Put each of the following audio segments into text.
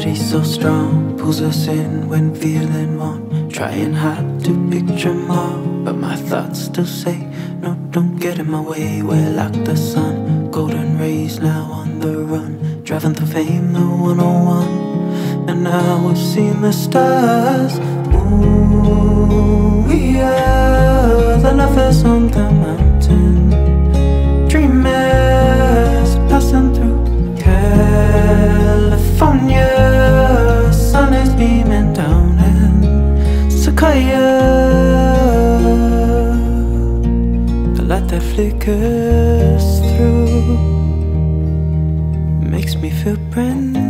gravity so strong pulls us in when feeling warm. Trying hard to picture more, but my thoughts still say, no, don't get in my way. We're like the sun, golden rays now on the run, driving through fame, the 101. And now we've seen the stars. Ooh, we are the lovers on the mountain, dreamers passing through California. Sun is beaming down and Sequoia, the light that flickers through makes me feel brand new.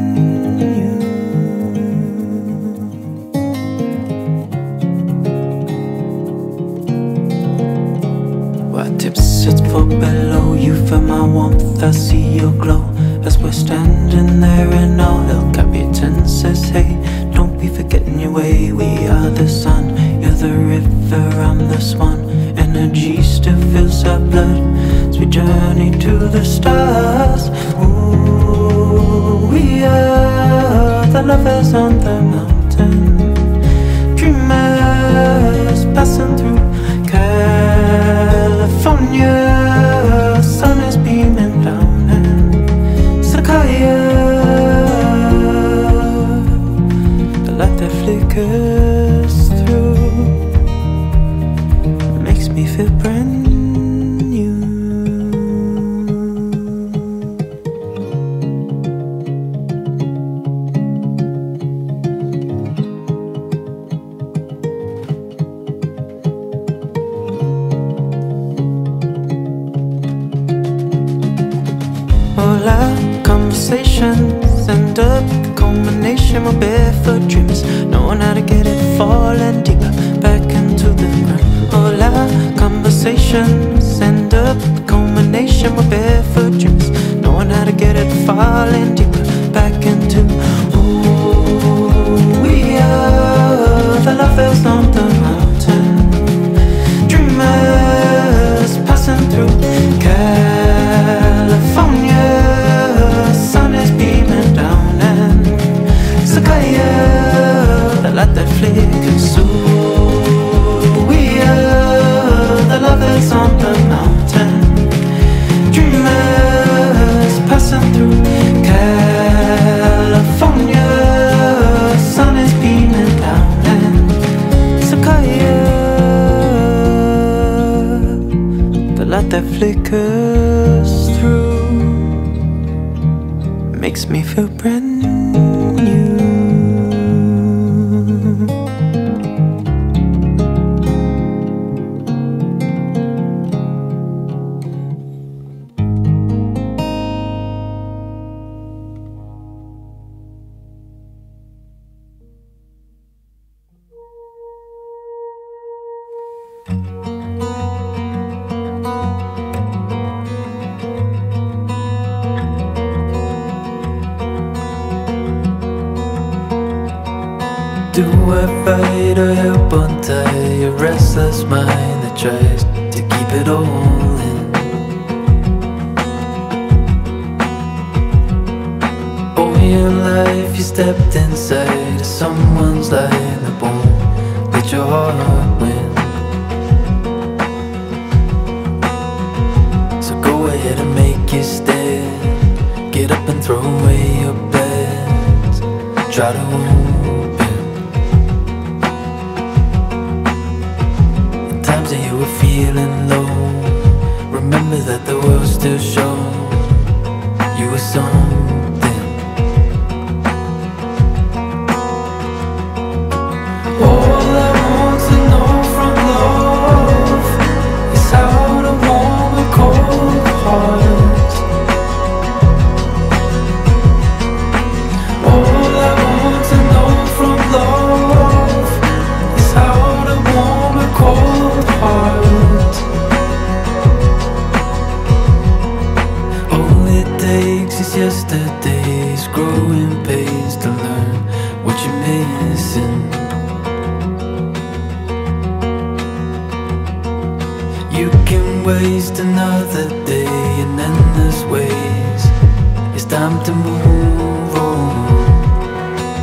White-tips sits for below. You feel my warmth, I see your glow as we're standing there, and all El Capitan says, hey, don't be forgetting your way. We are the sun, you're the river, I'm the swan. Energy still fills our blood as we journey to the stars. Ooh, we are the lovers on the mountain, dreamers passing through California. Sun is beaming down and Sequoia, the light that flickers through makes me feel brand new. All our conversations end up the culmination of barefoot dreams, knowing how to get it falling deeper back into the ground. All our conversations end up the culmination of barefoot dreams, knowing how to get it falling deeper back into. Ooh, we are the lovers on the mountain, dreamers passing through California. Sun is beaming down and Sequoia, the light that flickers through. We are the lovers on the mountain, dreamers passing through California. Sun is beaming down and Sequoia, the light that flickers through makes me feel brand new. Do I fight or help untie a restless mind that tries to keep it all in? All your life you stepped inside of someone's life that won't let your heart win. So go ahead and make your stand, get up and throw away your plans, try to open. Times that you were feeling low, remember that the world still shows you were something. All I want to know from love is how to warm a cold heart. All I want to know from love is how to warm a cold heart. All it takes is yesterday's growing pains to learn what you're missing. You can waste another day in endless ways. It's time to move on.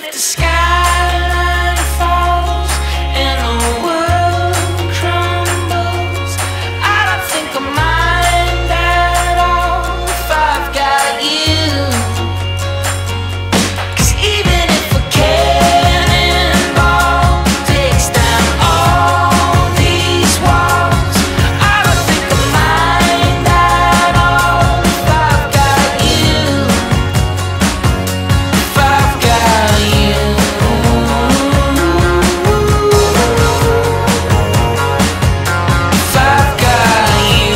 if the skyline falls and the world crumbles, I don't think I mind at all if I've got you. 'Cause even if a cannonball takes down all these walls, I don't think I mind at all if I've got you. If I've got you. If I've got you.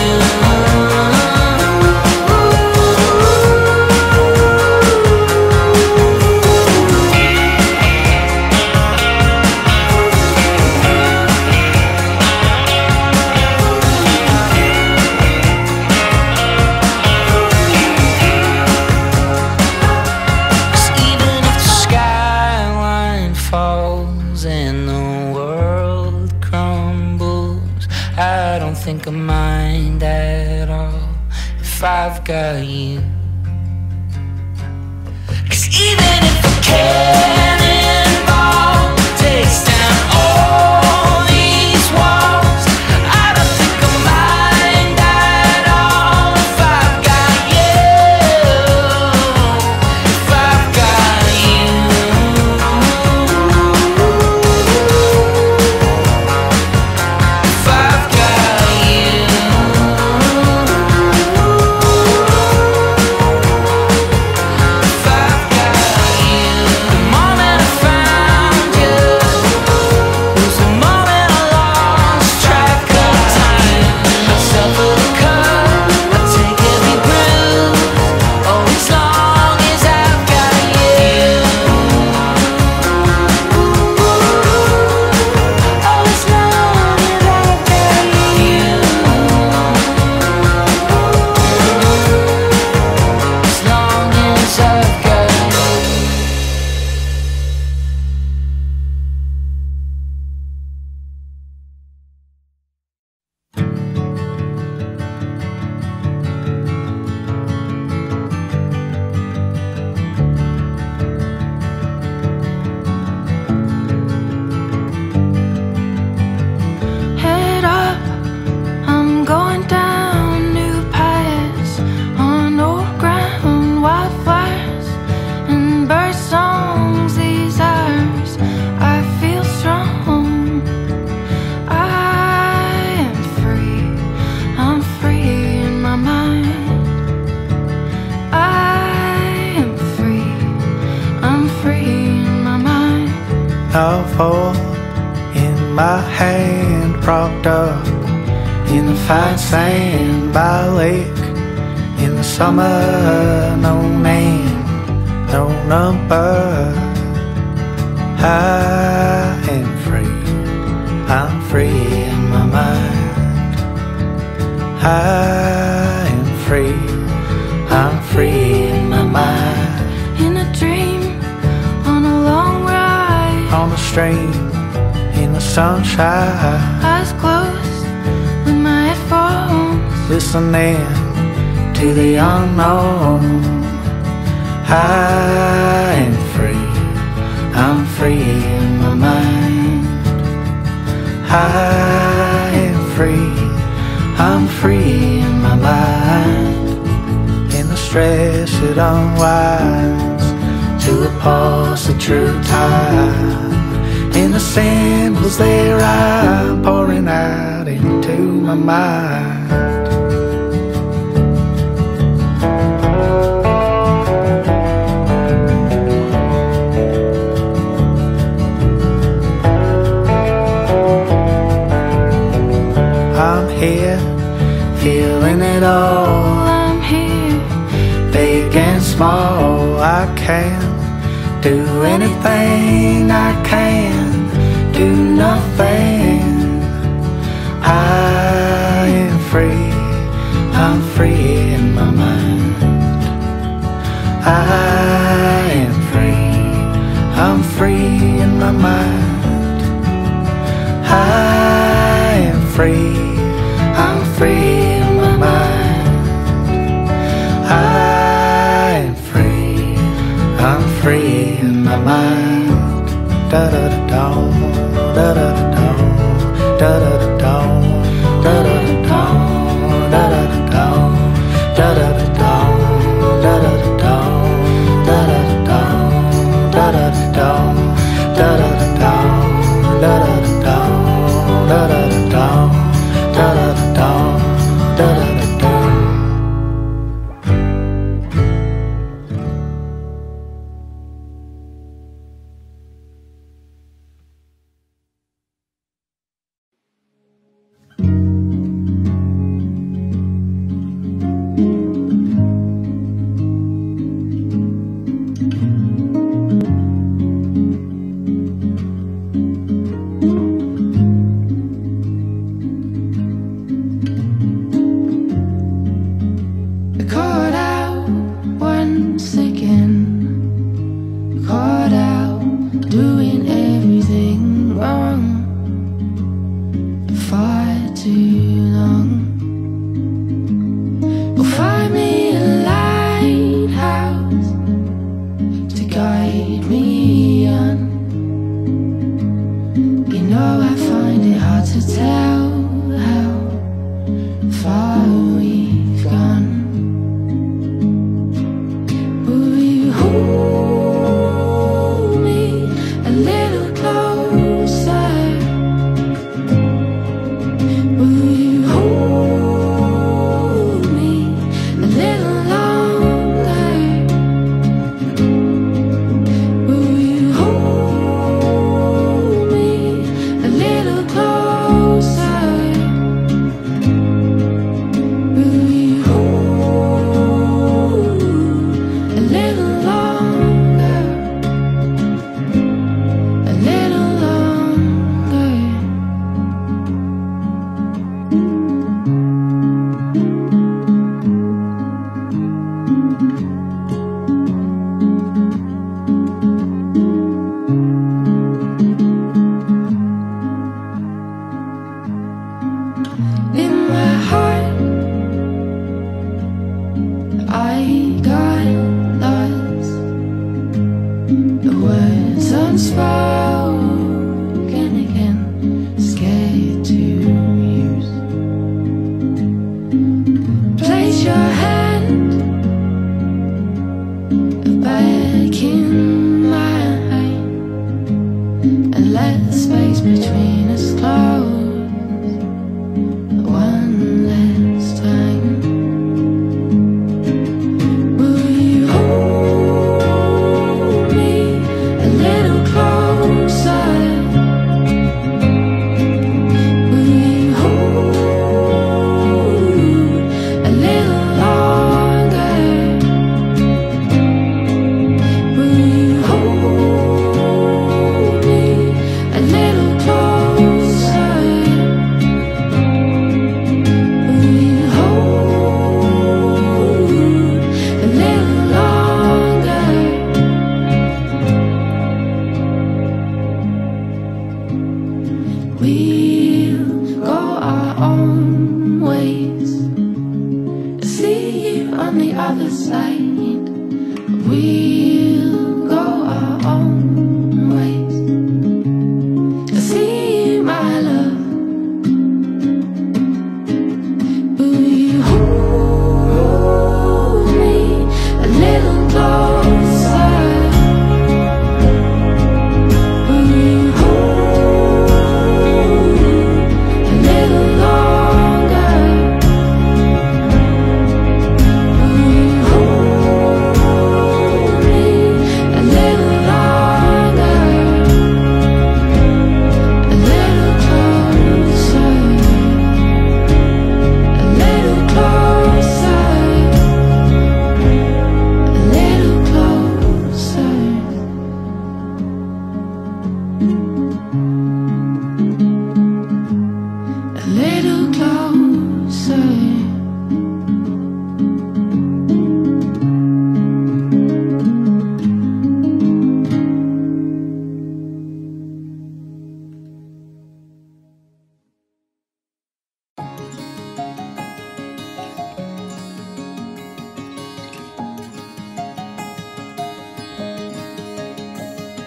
Cause even if the skyline falls and the world crumbles, I don't think I mind at all if I've got you. 'Cause even if a cannonball takes down all these walls, I don't think I mind at all if I've got you. If I've got you. If I've got you. If I've got you. The moment I found you was the moment I lost track of time. I suffer the cut, I take every bruise, oh, as long as I've got you. Oh, as long as I've got you. As long as I've got you. Head up, I'm going down new paths on old ground, wildfires and bird songs. These hours I feel strong. I am free, I'm free in my mind. I am free, I'm free in my mind. A fall in my hand, propped up in the fine sand by a lake. In the summer, no name, no number. I am free, I'm free in my mind. I am free, I'm free in my mind. In a dream, on a long ride, On the stream, in the sunshine, eyes closed with my headphones. listening to the unknown. I am free, I'm free in my mind. I am free, I'm free in my mind. In the stress it unwinds to a pulse of true time. In the symbols they rhyme, pouring out into my mind. I'm here, feeling it all. I'm here, Big and small, I can do anything, I can do nothing. I am free, I'm free in my mind. I am free, I'm free in my mind. I am free, I'm free in my mind. I'm free, I'm free. free in my mind. Da da da da, da da da da, da da da da, da da da da, da da da da, da da da da, da da da da, da da da da, da da da da, da da da da, da da da da, da da da da, da da da da, da da da da. Caught out once again, caught out doing everything wrong for far too long. Well, find me a lighthouse to guide me on. You know I find it hard to tell how far we've gone. Hold me a little closer. Will you hold me a little longer? Will you hold me a little closer? Will you hold a little longer, a little longer? In my heart, I got lost. The words unspoken again, scared to use. Place your hand back in mine and let the space between us close one last time. Will you hold me a little closer?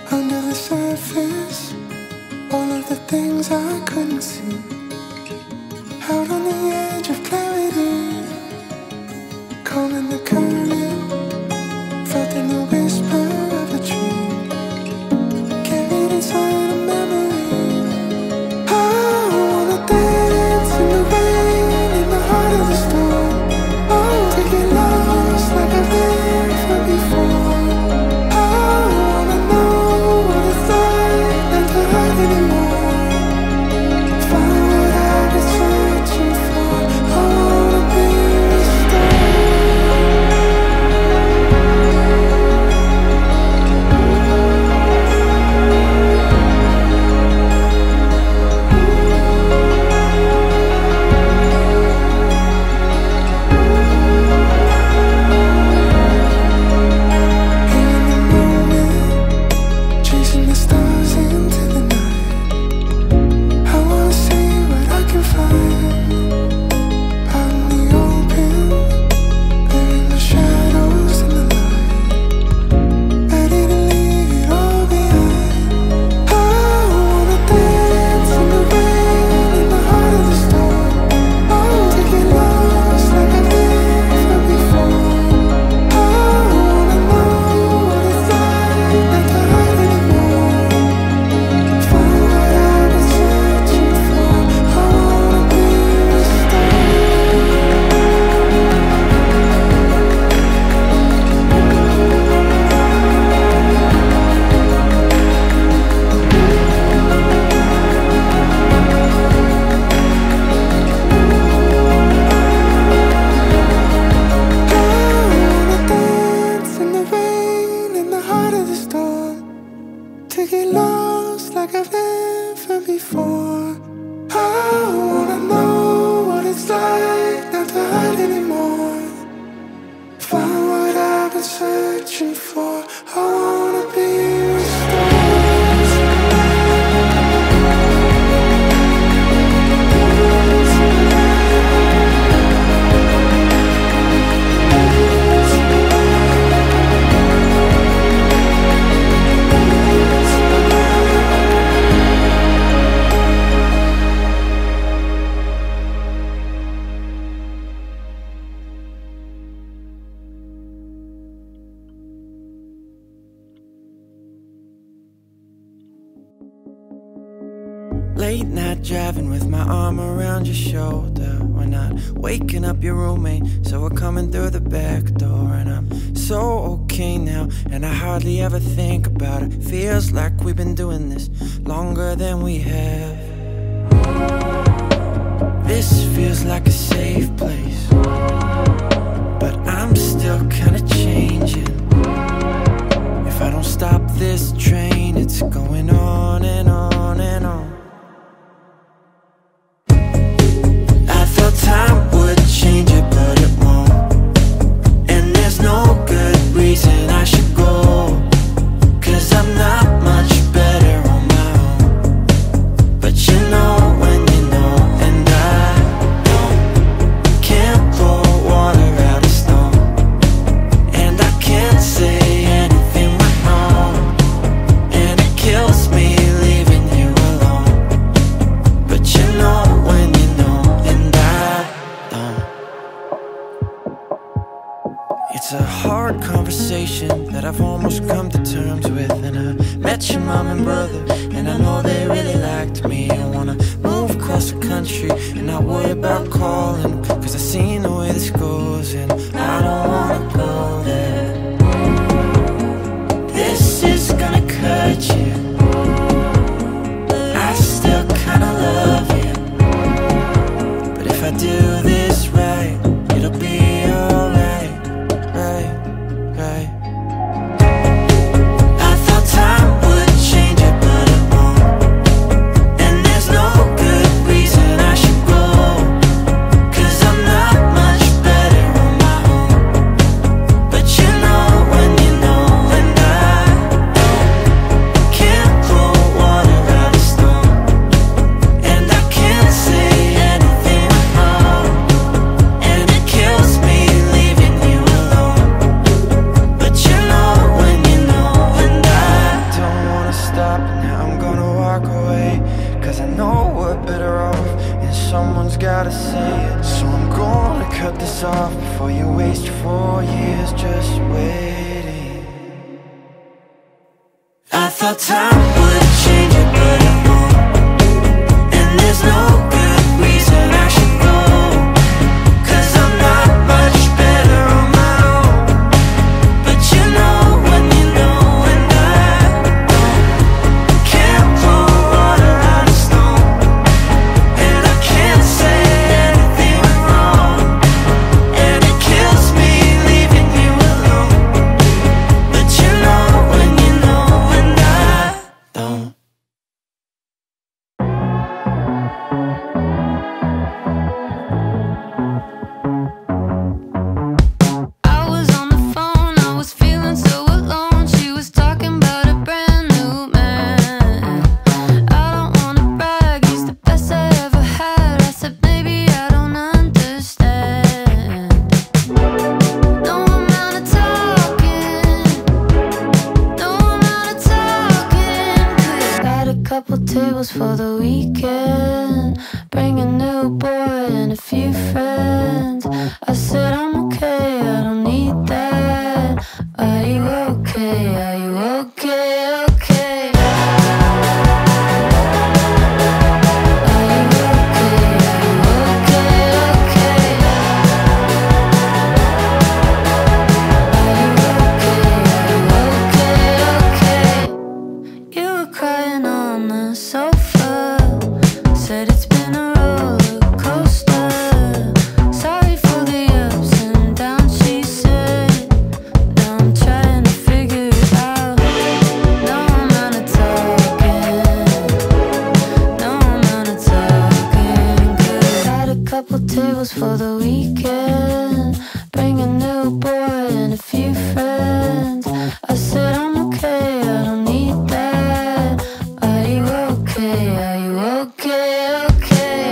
Under the surface, all of the things I couldn't see. Out on the edge of clarity, calling the current, felt in the whisper of a tree, carried inside a memory. I wanna dance in the rain, in the heart of the storm. Oh, to get lost like I've never before. I wanna know what it's like not to hurt anymore. Find what I've been searching for. I wanna be restored. Chasing the stars into the night. I wanna see what I can find. Out in the open, burying the shadows in the light. Ready to leave it all behind. I wanna dance in the rain, in the heart of the storm. Oh, to get lost like I've never before. I wanna know what it's like not to hurt anymore. Find what I've been searching for. I wanna be restored. I wanna dance in the rain, in the heart of the storm. To get lost like I've never before. I wanna know what it's like not to hurt anymore. Find what I've been searching for. I wanna be restored. Late night driving with my arm around your shoulder. We're not waking up your roommate, so we're coming through the back door. And I'm so okay now, and I hardly ever think about it. Feels like we've been doing this longer than we have. This feels like a safe place, but I'm still kinda changing. If I don't stop this train, it's going on and on and on. Time would change it, but it won't. And there's no good reason I should go, 'cause I'm not much better on my own. But you know when you know, and I can't pour water out of stone. And I can't say anything went wrong, and it kills me leaving you alone. But you know when you know, and it's a hard conversation that I've almost come to terms with. And I met your mom and brother, and I know they really liked me. I wanna move across the country and not worry about calling, 'cause I've seen the way this goes, and I don't wanna go there. This is gonna cut you. I still kinda love you, but if I do this right, it'll be alright, right, right. I thought time would change it, but it won't. And there's no good reason I should go, 'cause I'm not much better on my own. But you know when you know, and I can't pour water out of stone. And I can't say anything wrong, years off before you waste 4 years just waiting. I thought time would change it, but it won't. And there's no good reason I should go, 'cause I'm not much better on my own. But you know when you know, and I can't pour water out of stone. And I can't say anything went wrong, and it kills me leaving you alone. But you know when you know, and I don't. I was on the phone, I was feeling so alone. She was talking about a brand new man. I don't wanna brag, he's the best I ever had. I said maybe I don't understand. No amount of talking, no amount of talking could. Got a couple tables for the weekend, bring a new boy and a few friends. I said I'm okay, I don't need that. Are you okay? Are you okay? Okay. Are you okay? Are you okay? Okay. Are you okay? Are you okay? Okay. You were crying on the sofa, said it's been a roller coaster. Sorry for the ups and downs, she said. Now I'm trying to figure it out. No amount of talking, no amount of talking good. Got a couple tables for the weekend, bring a new boy and a few friends. I said I'm okay, I don't need that. Are you okay? Are you okay? Okay.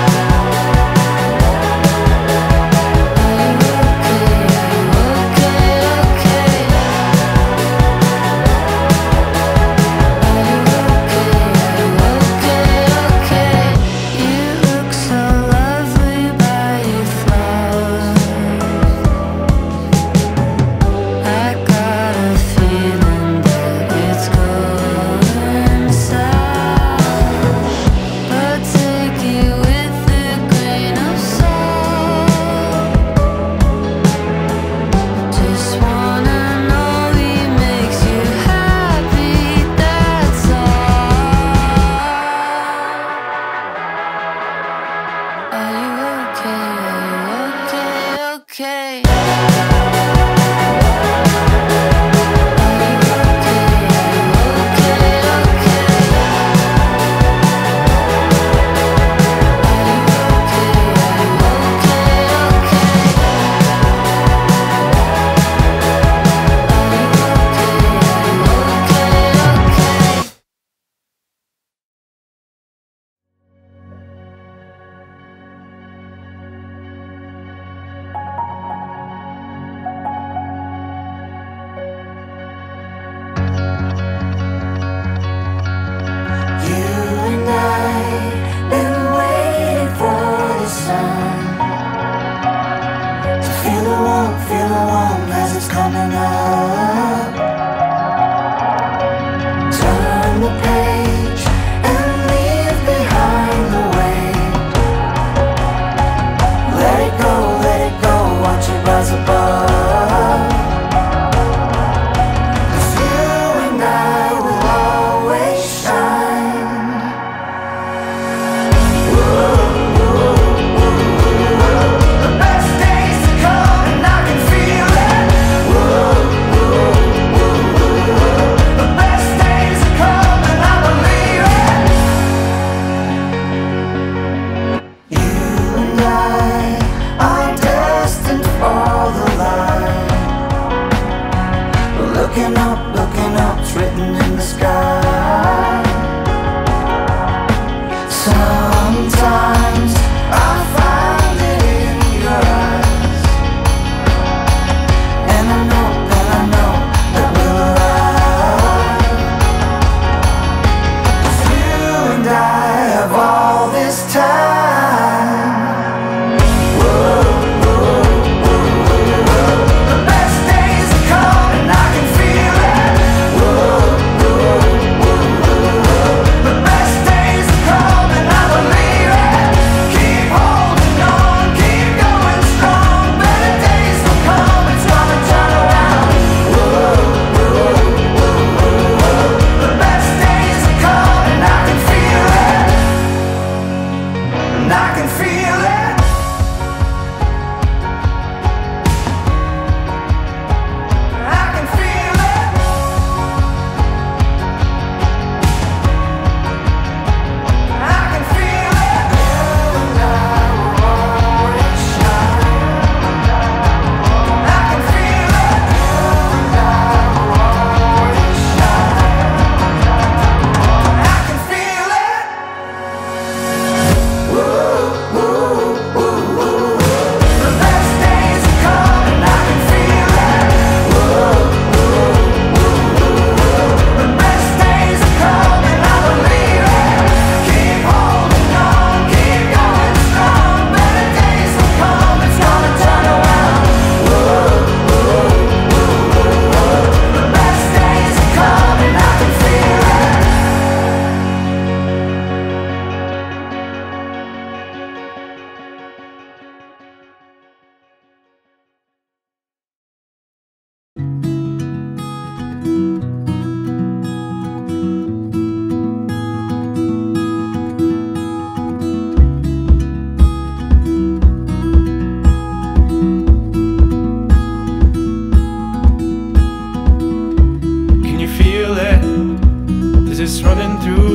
Are you okay? Are you okay? Okay. Are you okay? Are you okay? Okay. You look so lovely by your flowers. I got a feeling that it's going south, but take it with a grain of salt. Just wanna know he makes you happy, that's all. Are you okay? Are you okay? Okay. You and I been waiting for the sun to feel the warmth as it's coming up. Turn the page and leave behind the weight. Let it go, watch it rise above. 'Cause you and I will always shine. The best days are coming, I can feel it. The best days are coming, I believe it. You and I are destined for the light. Looking up, it's written in the sky. Sometimes I find it in your eyes, and I know that we'll arrive. 'Cause you and I have all this time. Whoa, whoa.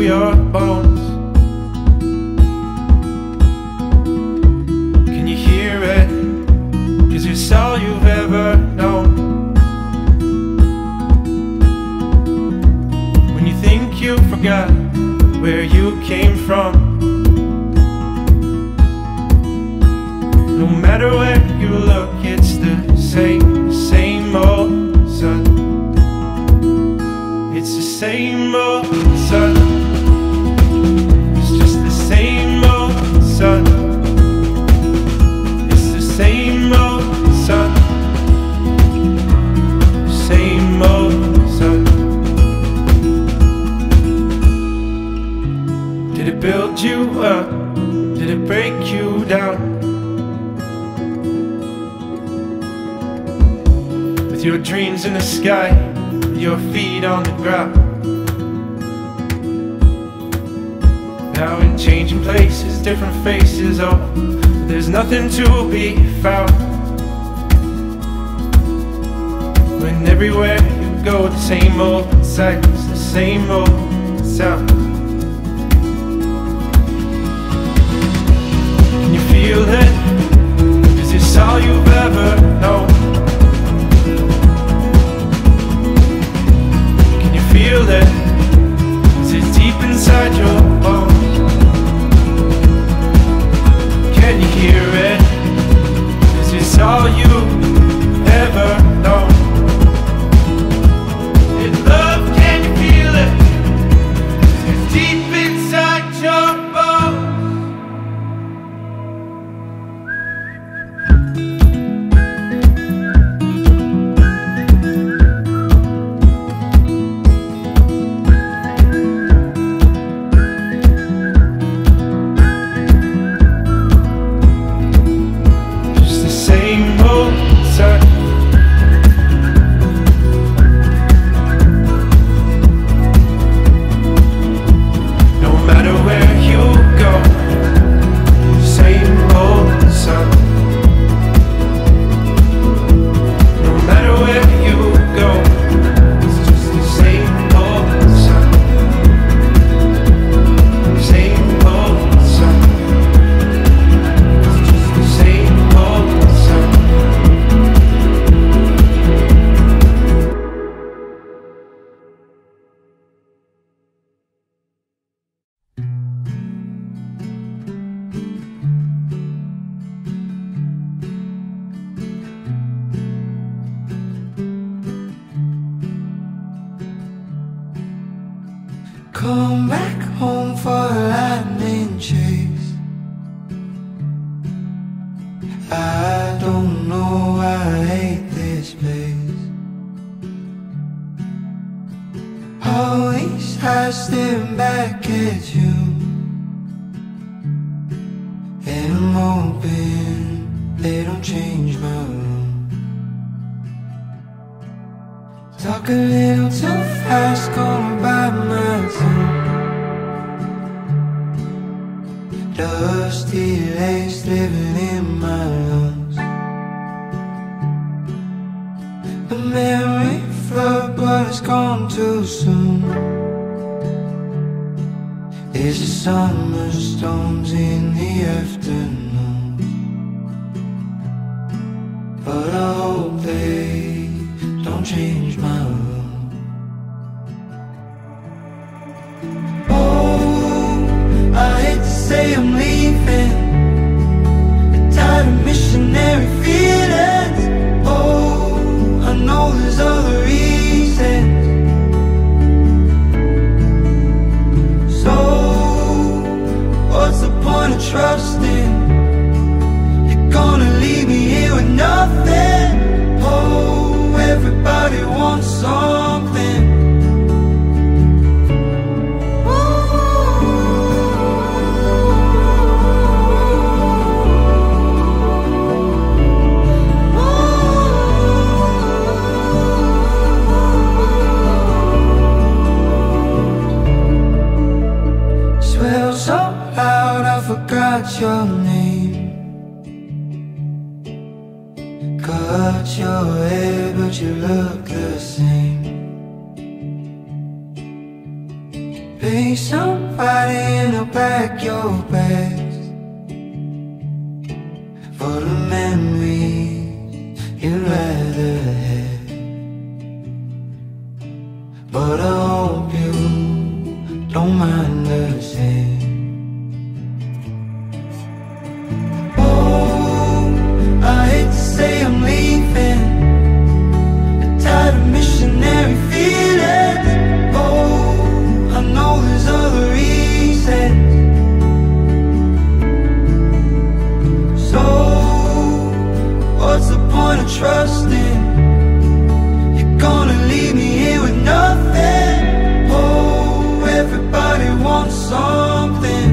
your bones. Can you hear it? 'Cause it's all you've ever known. When you think you forgot where you came from, no matter where you look, it's the same old sun. It's the same old sun. It's just the same old sun. It's the same old sun. Same old sun. Did it build you up? Did it break you down? With your dreams in the sky, your feet on the ground. Now in changing places, different faces, oh, there's nothing to be found. When everywhere you go, the same old sights, the same old sound. Can you feel it? 'Cause it's all you've ever known. Feel it, 'cause it's deep inside your bones. Can you hear it? 'Cause it's all you ever known. In love, can you feel it? 'Cause it's deep inside your bones. Come back home for a lightning chase. I don't know why I hate this place. All these eyes staring back at you, and I'm hoping they don't change my room. Talk a little too fast, gonna bite my tongue. Dusty legs living in my lungs. The memory flood, but it's gone too soon. It's the summer storms in the afternoon, but I hope they don't change my room. Oh, I hate to say I'm leaving, tired of missionary feelings. Oh, I know there's other reasons. So, what's the point of trusting? You're gonna leave me here with nothing. Oh, everybody wants something. Swell so loud I forgot your name. Cut your hair but you look the same. Say somebody in the back your best for the memories you'd rather have. But I hope you don't mind the same. Oh, I hate to say I'm leaving, tired of missionary feelings. Oh, I know there's other reasons. So, what's the point of trusting? You're gonna leave me here with nothing. Oh, everybody wants something.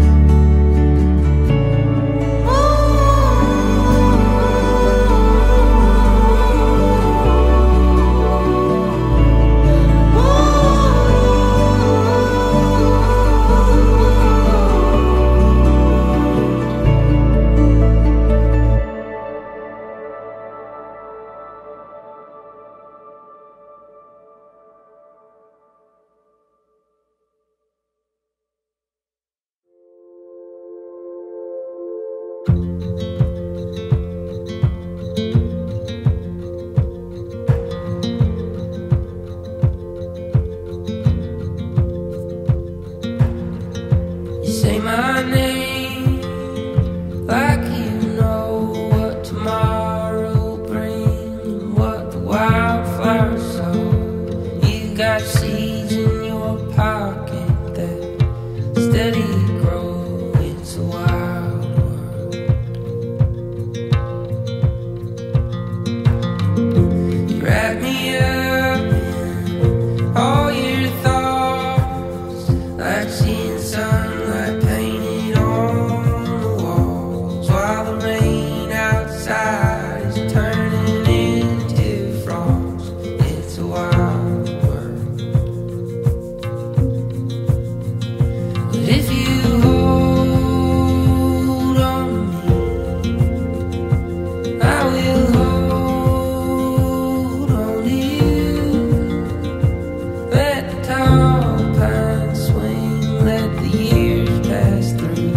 You say my name like you know what tomorrow brings and what the wildflowers sow. You got seeds in your pocket that steady grow. It's a wild world. You wrap me up in all your thoughts, like seeing sunlight painted on the walls, while the rain outside is turning into frost. It's a wild world. But if you hold on me, I will hold on to you. Let the tall pines swing, let the years pass through.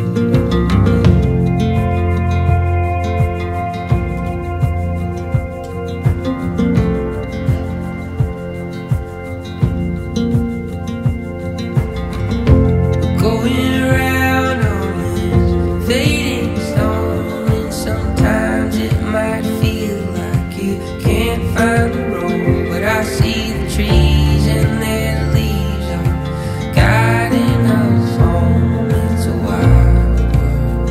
Going around on this fading stone, and sometimes it might feel like you can't find the road. But I see the trees and their leaves are guiding us home. It's a wild world.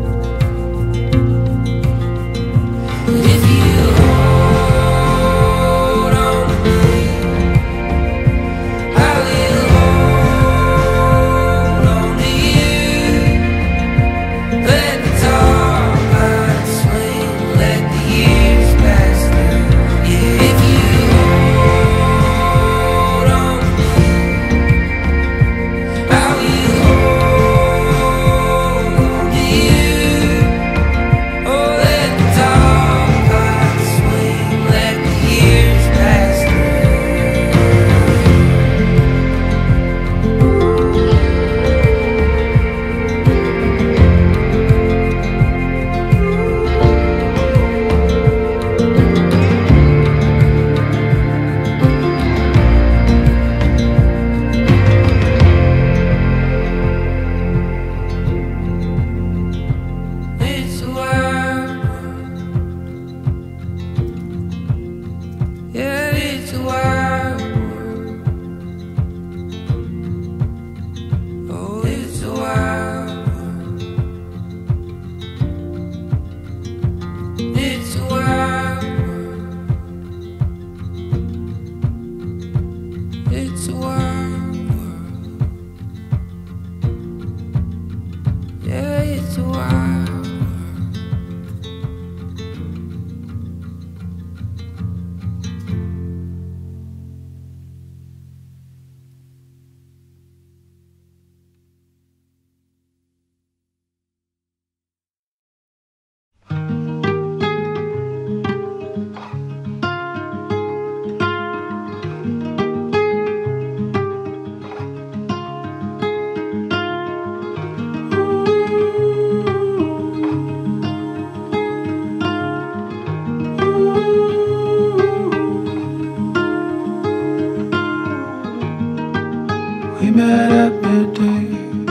But if you hold on to me, I will hold on to you. Let the tall pines swing, let the years pass through. Yeah, if you hold on to me, I will hold on to you. Oh, let the tall pines swing, let the years pass through. It's a wild world. Yeah, it's a wild world. Oh, it's a wild world. It's a wild world. It's a wild world. Yeah, it's a wild world. We met at midday,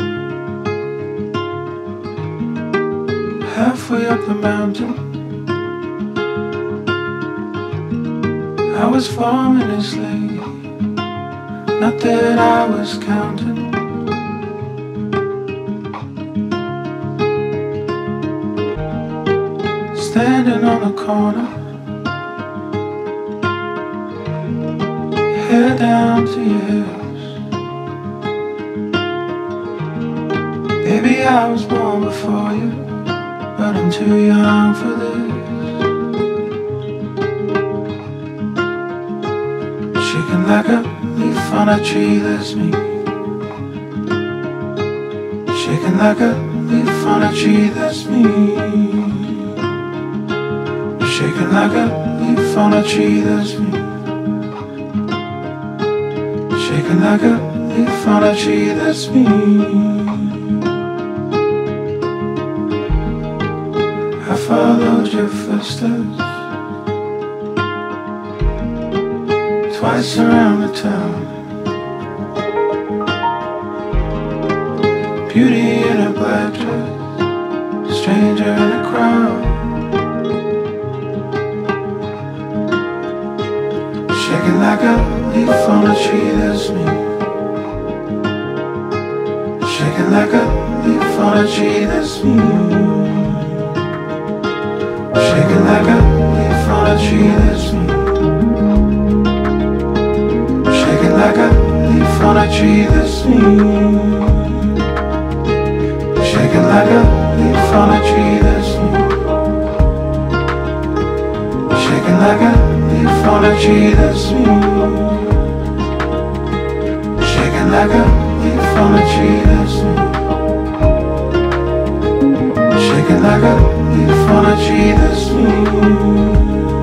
halfway up the mountain. I was forming a sleigh, not that I was counting. Standing on the corner, head down to your hips. Baby, I was born before you, but I'm too young for this. Shaking like a leaf on a tree, that's me. Shaking like a leaf on a tree, that's me. Shaking like a leaf on a tree, that's me. Shaking like a leaf on a tree, that's me. I followed your footsteps twice around the town. Beauty in a black dress, stranger in a crowd. Shaking like a leaf on a tree, that's me. Shaking like a leaf on a tree, that's me. Shaking like a leaf on a tree, that's me. Shaking like a leaf on a tree, that's me. Shaking like a leaf on a tree, that's me. Shaking like a leaf on a tree, that's me. Shaking like a leaf on a tree, that's me. Shaking like a leaf on a tree, that's me.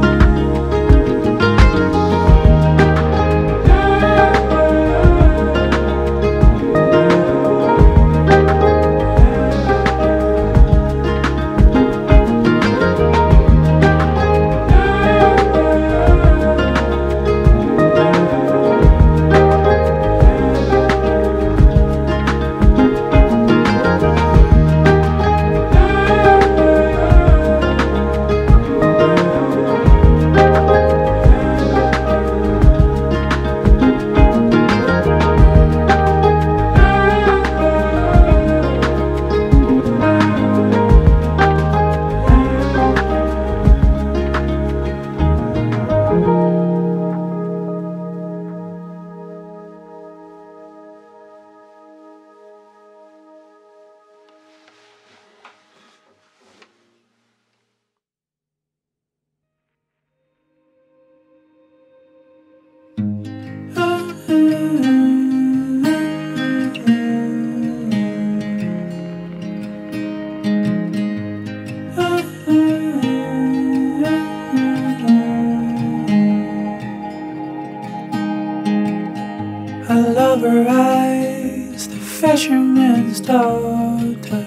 I love her eyes, the fisherman's daughter.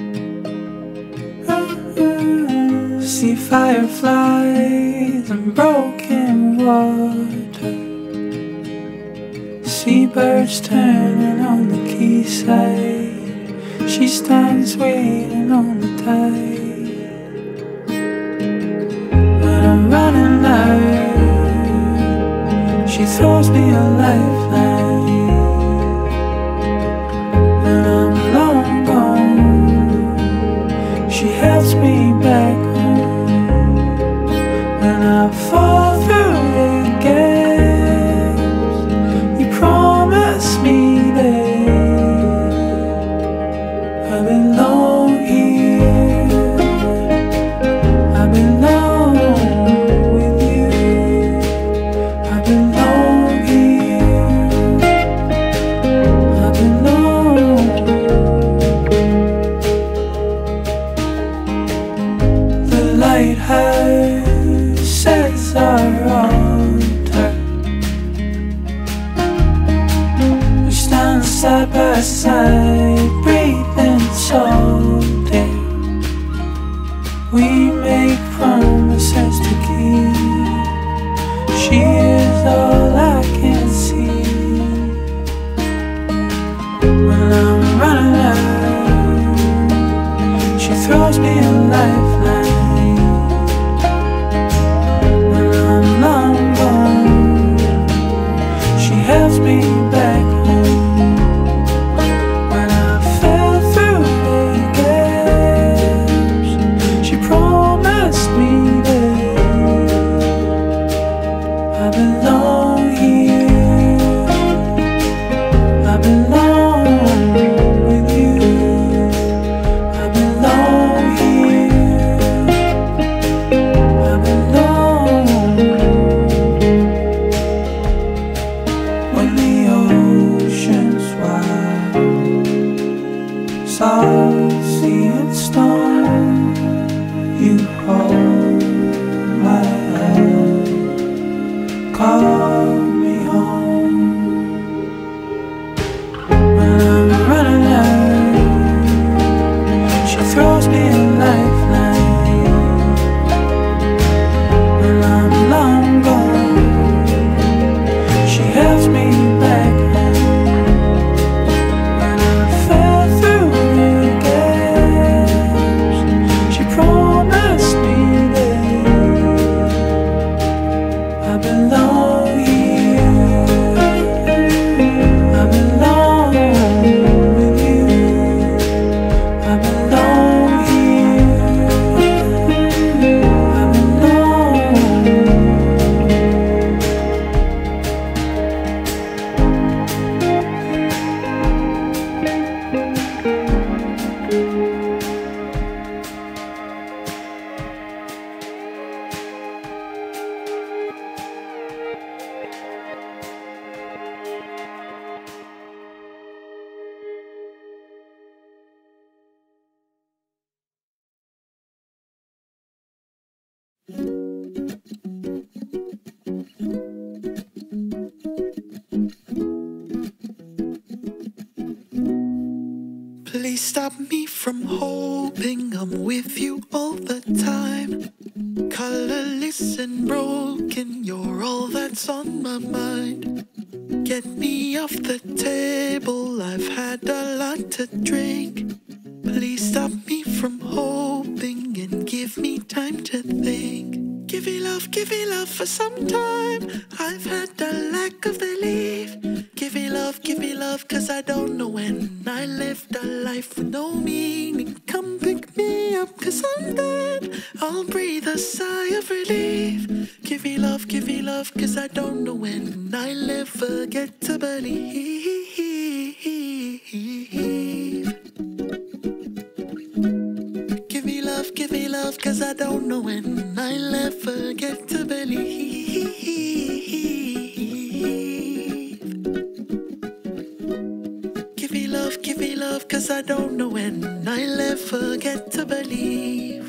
See fireflies and broken water. Seabirds turning on the quayside. She stands waiting on the tide. When I'm running out, she throws me a lifeline. When I'm long gone, she helps me back home. When I fall through the gaps, you promise me that I belong here. I belong with you. I belong here. I belong. The lighthouse says our altar. We stand side by side, breathing salt air. We make promises to keep. She is all I can see. Please stop me from hoping I'm with you all the time. Colorless and broken, you're all that's on my mind. Get me off the table, I've had a lot to drink. Please stop me from hoping and give me time to think. Give me love for some time. I've had a lack of belief. Give me love, cause I don't know when I lived a life with no meaning. Come pick me up, cause I'm dead. I'll breathe a sigh of relief. Give me love, cause I don't know when I'll ever get to believe. Give me love, cause I don't know when I'll ever get to believe. Give me love, cause I don't know when I'll ever get to believe.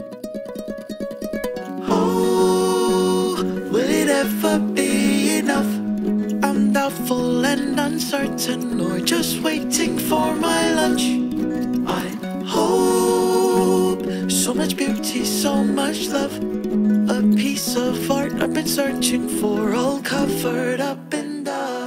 Oh, will it ever be enough? I'm doubtful and uncertain, or just waiting for my lunch. I hope so much beauty, so much love. A piece of art I've been searching for, all covered up in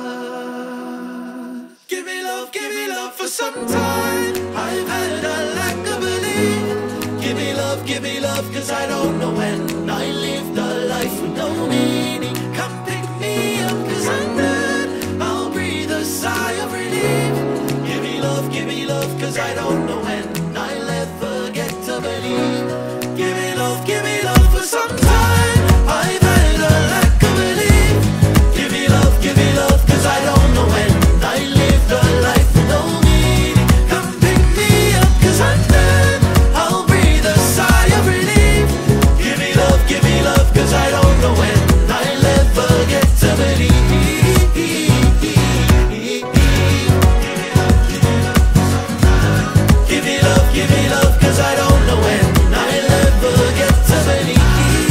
dust. Give me love for some time. I've had a lack of belief. Give me love, cause I don't know when I lived a life with no meaning. Come pick me up, cause I'm dead. I'll breathe a sigh of relief. Give me love, cause I don't know when I'll ever get to believe. Give me love for some time. I've had a lack of belief. Give me love, cause I don't know when I lived a life with no meaning. Come pick me up, cause I'm dead. I'll breathe a sigh of relief. Give me love, cause I don't know when I'll ever get to believe. Give me love, cause I don't know when I'll ever get to believe.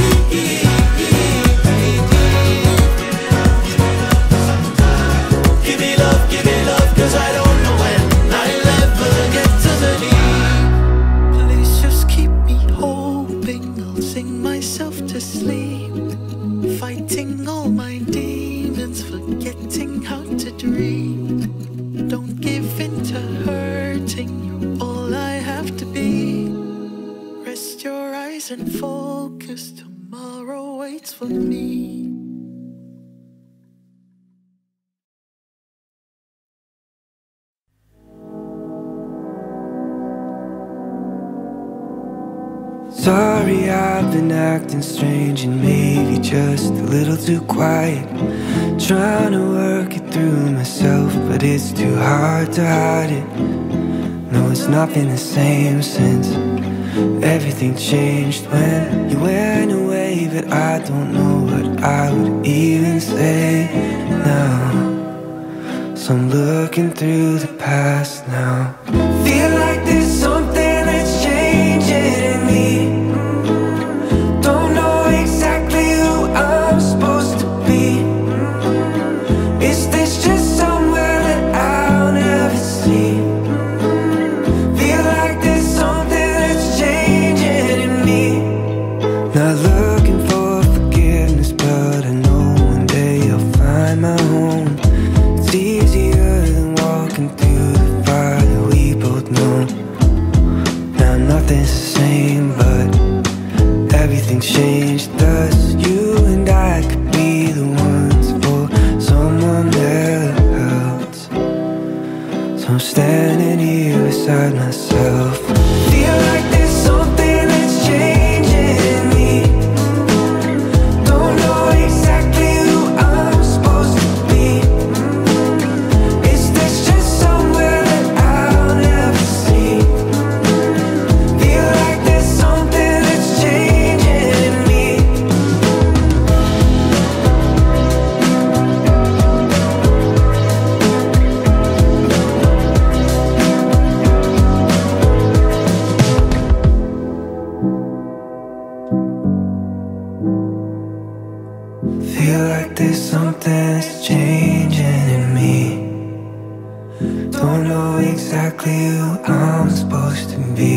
Give me love, cause I don't know when I'll ever get to believe. Please just keep me hoping, I'll sing myself to sleep. Fighting all my demons, forgetting how to dream. Don't give in to hurting, you're all I have to be. Rest your eyes and focus, tomorrow waits for me. Sorry, I've been acting strange and maybe just a little too quiet. Trying to work it through myself, but it's too hard to hide it. No, it's not been the same since everything changed when you went away. But I don't know what I would even say now. So I'm looking through the past now. Feel like there's something that's changing in me. Don't know exactly who I'm supposed to be. Is this just somewhere that I'll never see? Feel like there's something that's changing in me. Not looking for forgiveness, but I know one day I'll find my home. It's easier than walking through the fire, we both know. Now nothing's the same, but everything's changed us. You and I could be the ones for someone else. So I'm standing here beside myself. Feel like there's something that's changing in me. Don't know exactly who I'm supposed to be. Is this just somewhere that I'll never see? Feel like there's something that's changing in me. Feel like there's something that's changing in me. Don't know exactly exactly who I'm supposed to be.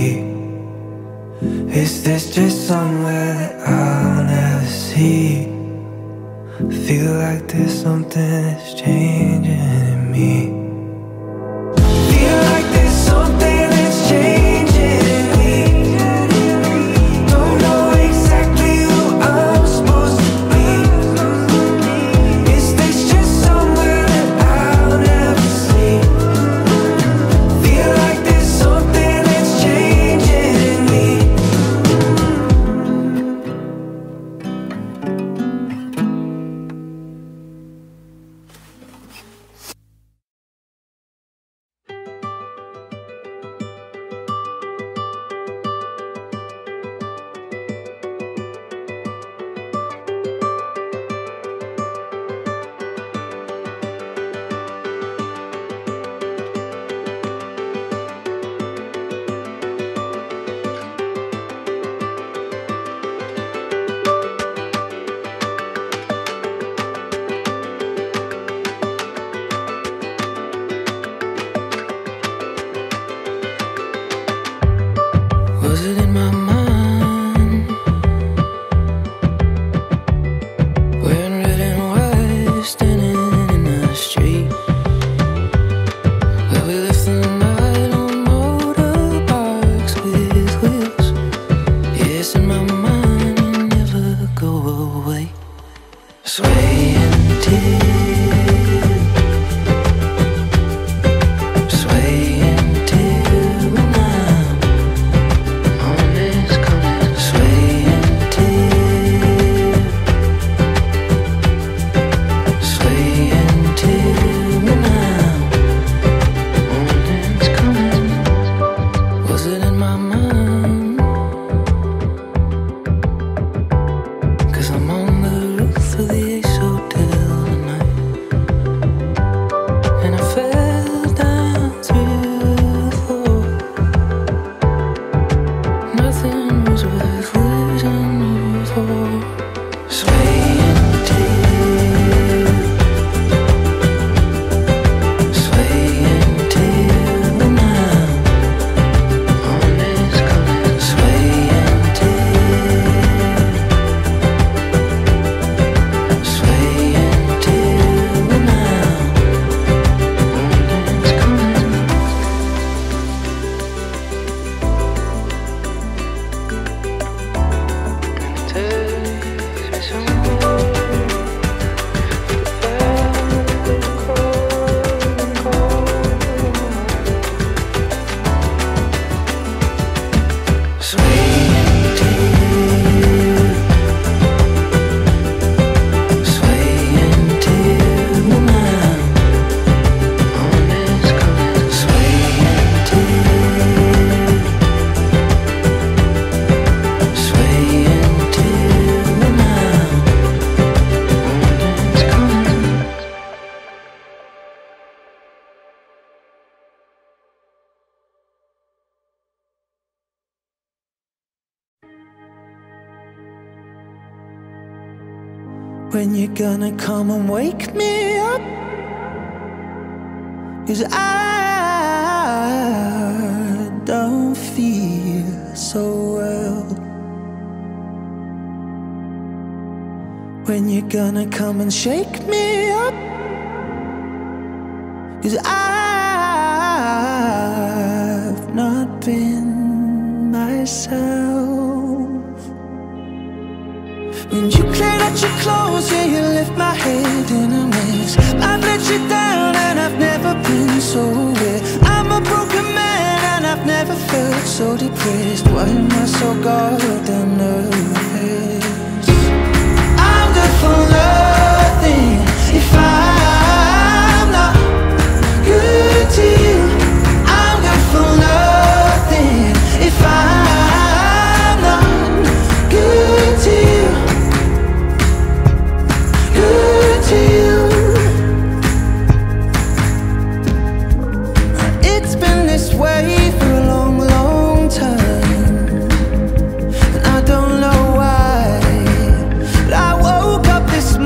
Is this just somewhere that I'll never see? Feel like there's something that's changing in me. Feel like there's something that's changing in me. Don't know exactly who I'm supposed to be. Is this just somewhere that I'll never see? Feel like there's something that's changing in me. Was it in my mind? Wearing red and white, standing in the street where we left the night on motorbikes with wheels. Yes, in my mind, you never go away. Swaying till now. When you gonna come and wake me up? 'Cause I don't feel so well. When you gonna come and shake me up? 'Cause I've not been myself. When you cleared out your clothes, yeah, you left my head in a mess. I've let you down and I've never been so wet. I'm a broken man and I've never felt so depressed. Why am I so goddamn nervous? I'm good for nothing if I'm not good to you. I'm good for nothing if I'm not good to you. Good to you. It's been this way for a long, long time, and I don't know why. But I woke up this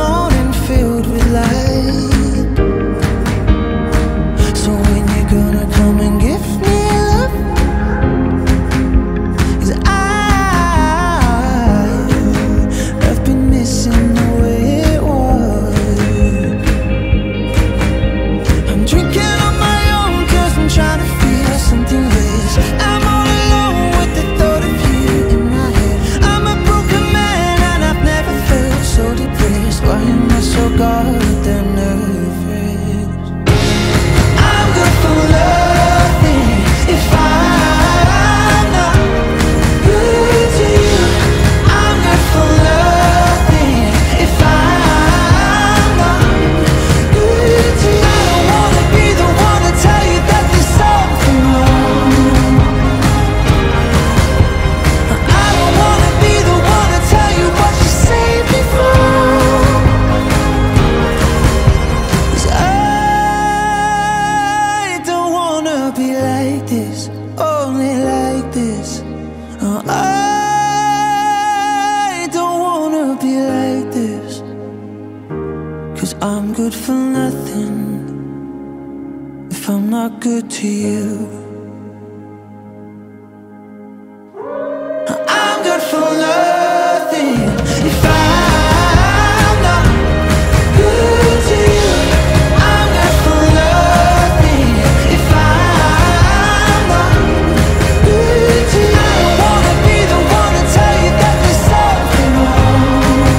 good for nothing if I'm not good to you. I'm good for nothing if I'm not good to you. I'm good for nothing if I'm not good to you. I don't wanna be the one to tell you that there's something wrong.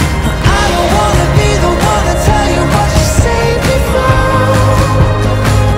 I don't wanna be the one to tell you what you say before.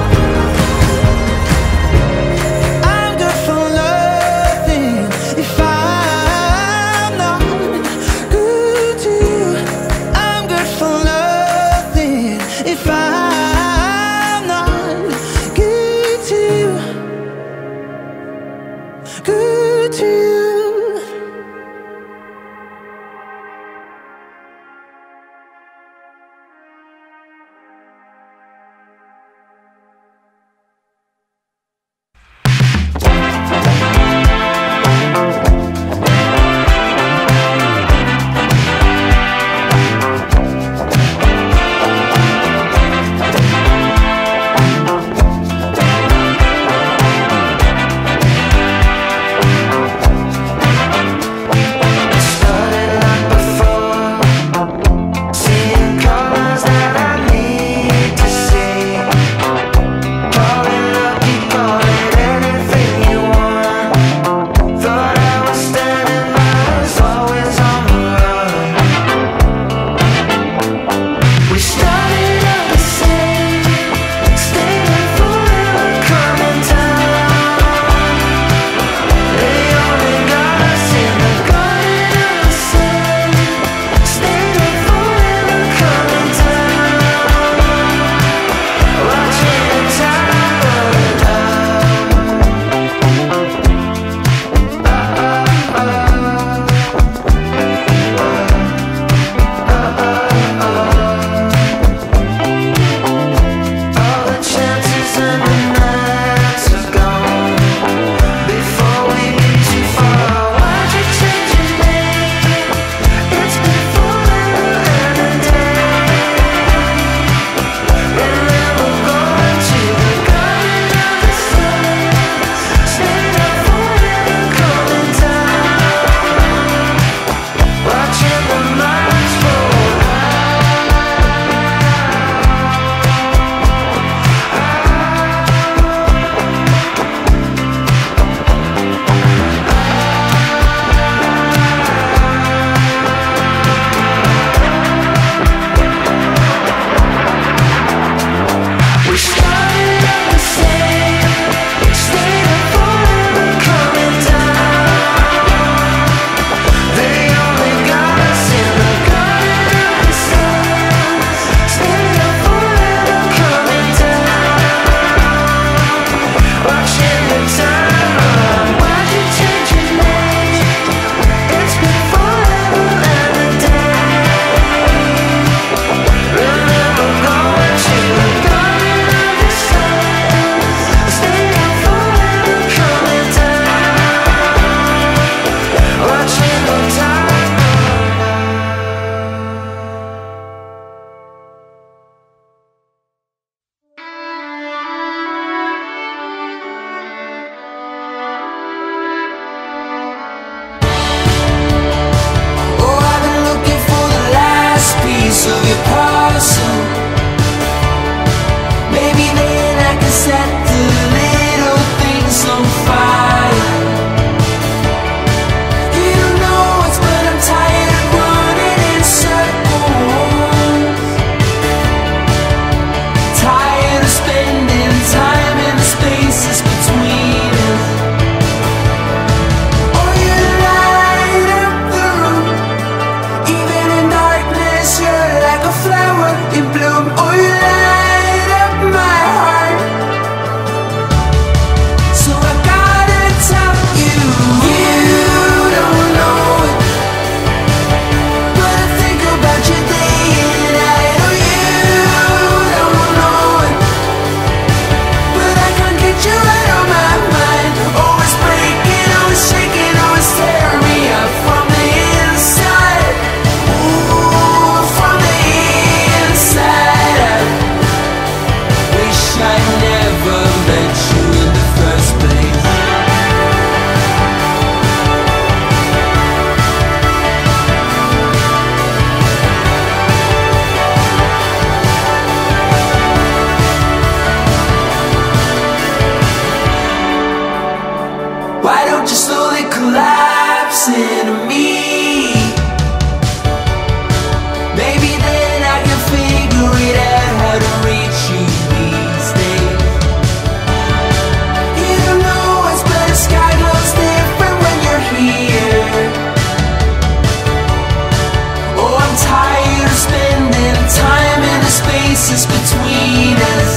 between us.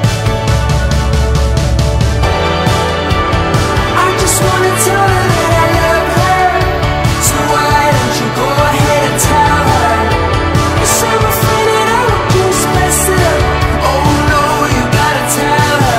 I just wanna tell her that I love her, so why don't you go ahead and tell her? 'Cause I'm afraid that I will just mess it up. Oh no, you gotta tell her.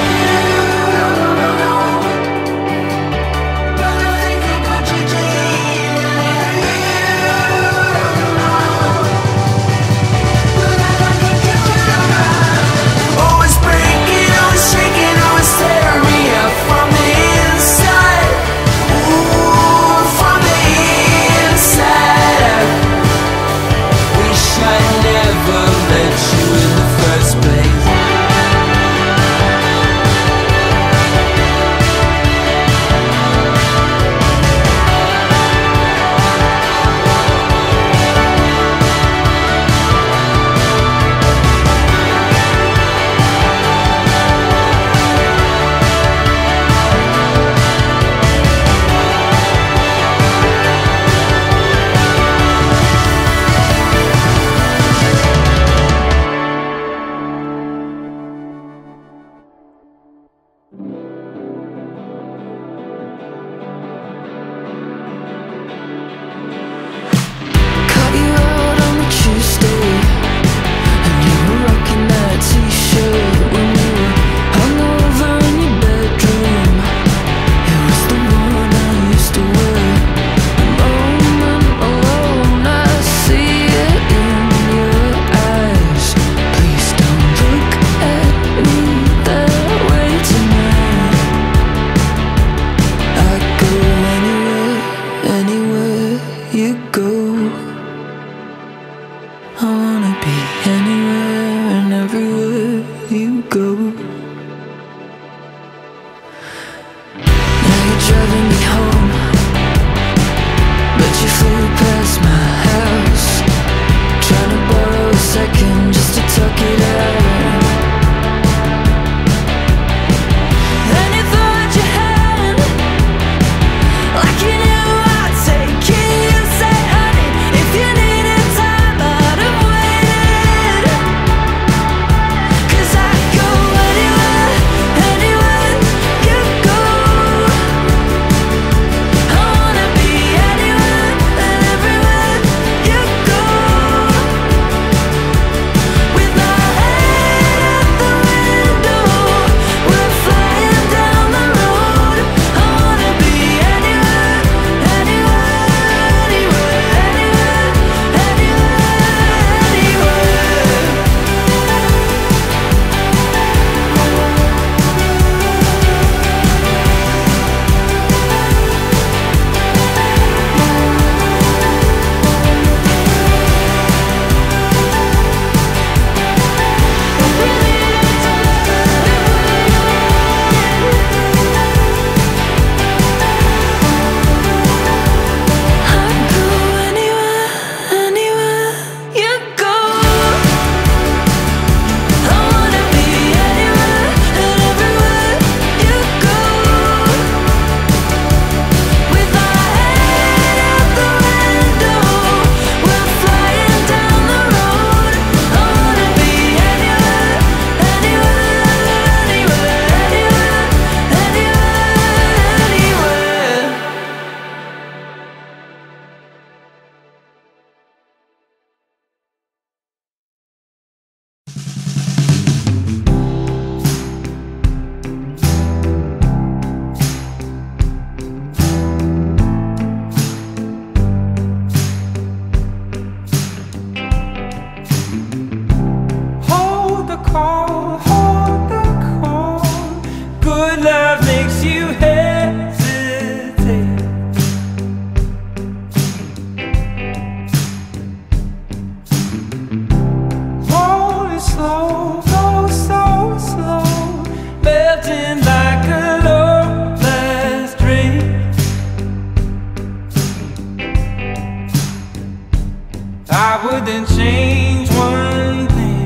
wouldn't change one thing.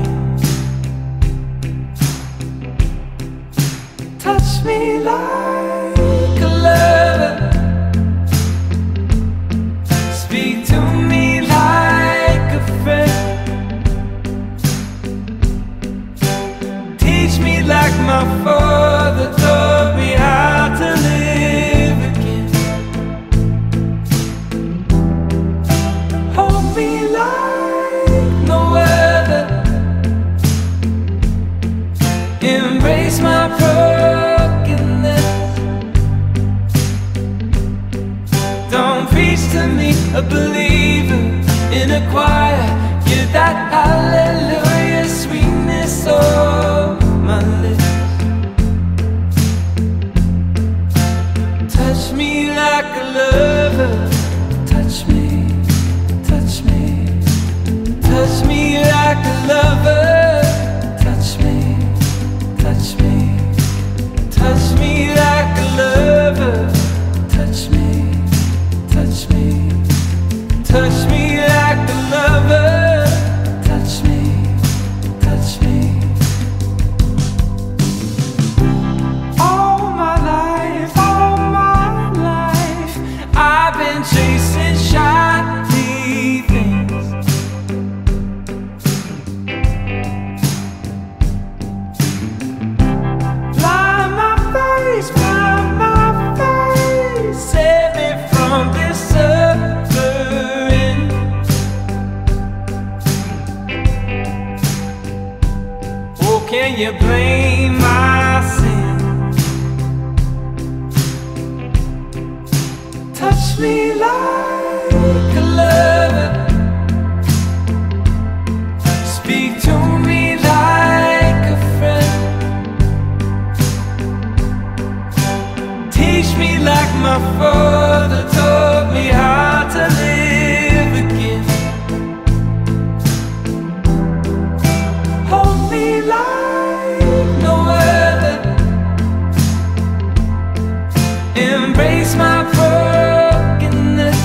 Touch me like a lover, speak to me like a friend. like my father taught me how to live again. Hold me like no other, embrace my brokenness. Don't preach to me a believer in a choir. You're that hallelujah sweetness on my lips. Touch me like a lover. Touch me, touch me. Touch me like a lover. Touch me, touch me. Touch me like a lover. Touch me, touch me. Touch me like a lover. Touch me, touch me. All my life, I've been chasing shiny things. Blind my face, save me from this suffering. Oh, can you blame my sin? Touch me like a lover. Speak to me like a friend. Teach me like my father taught me how to live again. Hold me like no other, embrace my brokenness.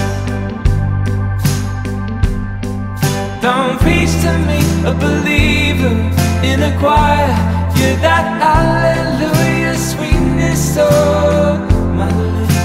Don't preach to me a believer in a choir. You're that hallelujah sweetness on my lips.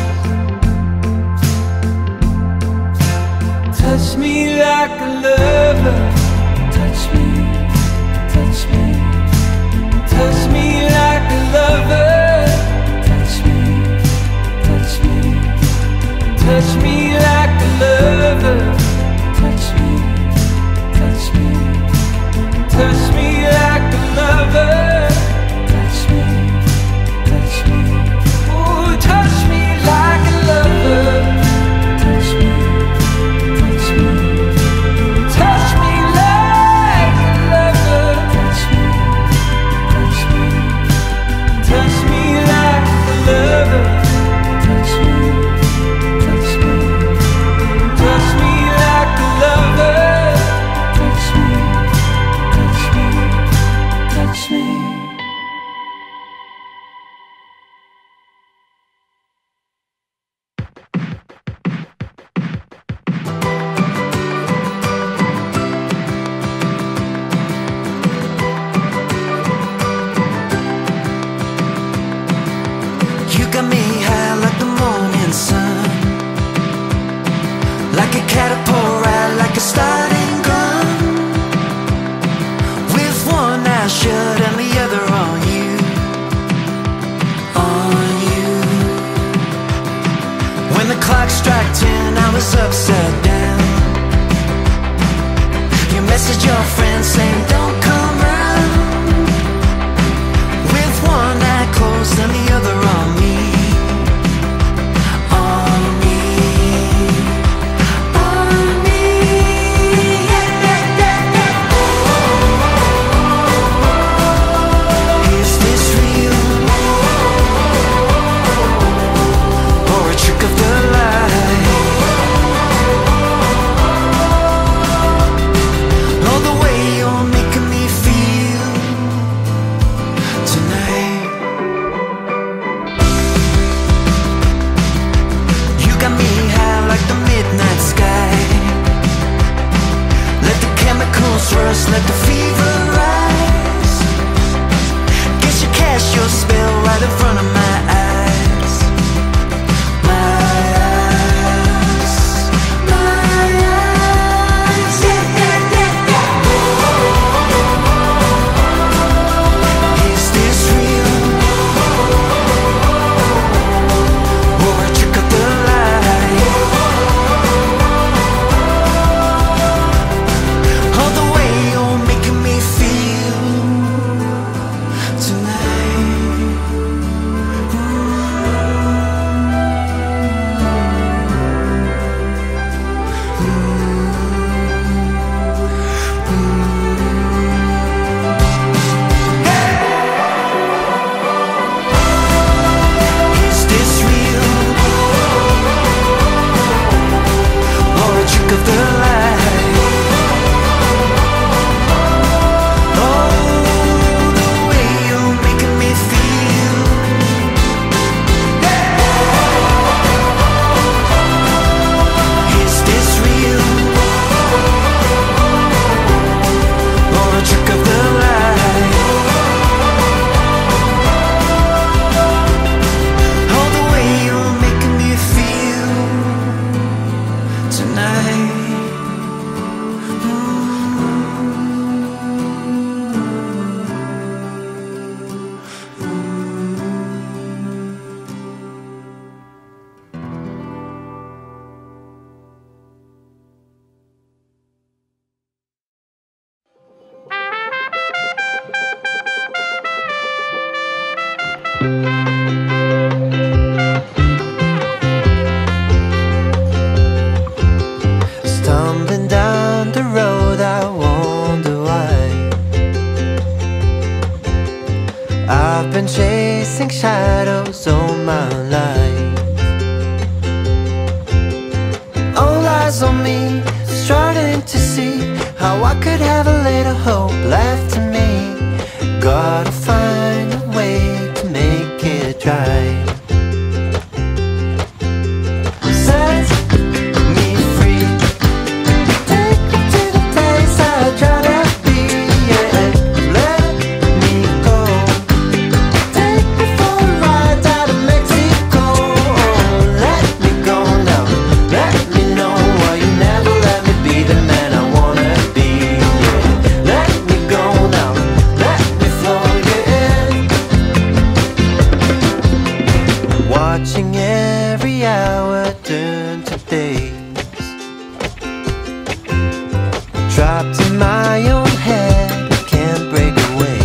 Touch me like a lover. Touch me, touch me. Touch me like a lover. Touch me, touch me. Touch me like a lover. Touch me, touch me. Touch me like a lover. Touch me, touch me. Ooh, touch me like a lover. Touch me, touch me. Touch me like a lover. Touch me, touch me. Touch me like a lover. Touch me, touch me. Touch me like a lover. Touch me, touch me, touch me. You got me high like the morning sun, like a catapult, right, like a starting gun. With one eye shut and the other on you, on you. When the clock struck 10, I was upside down. You messaged your friend saying don't come round. With one eye closed and the other on me, on me, on me. Yeah, yeah, yeah, yeah. Is this real or a trick of the light? Oh, the way you're making I've been chasing shadows all my life. All eyes on me, starting to see how I could have a little hope left in me. Gotta find a way to make it right. Set me free, take me to the place I try to be, yeah. Let me go, take me for a ride out of Mexico. Let me go now, let me know why you never let me be the man I wanna be, yeah. Let me go now, let me flow you in. Watching every hour turn to days, trapped in my own head, can't break away.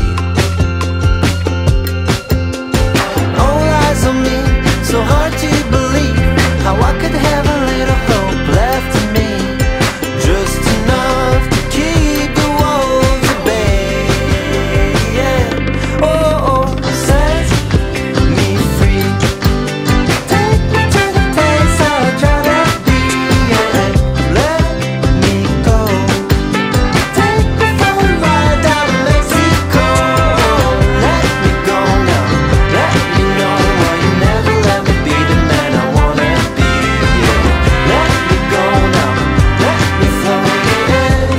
All eyes on me, so hard to believe how I could have a little hope left in me, just enough to keep the wolves at bay, yeah. Oh, set me free, take me to the place I try to be, yeah. Let me go, take me for a ride out of Mexico. Let me go now, let me know why you never let me be the man I wanna be, yeah. Let me go now, let me flow in.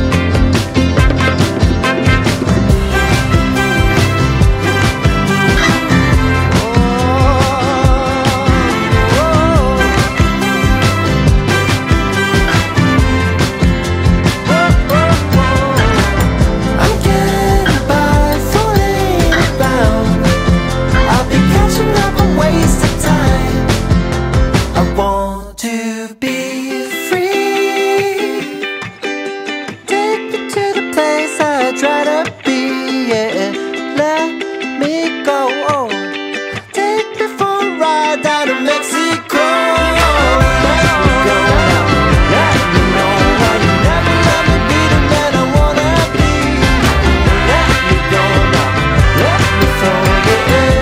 I'm getting by, falling around. I'll be catching up on wasted time. I want to be free, take me to the place I try to be, yeah. Let me go, take me for a ride out of Mexico. Let me go now, let me know why you never let me be the man I wanna be. Let me go now, let me throw you in.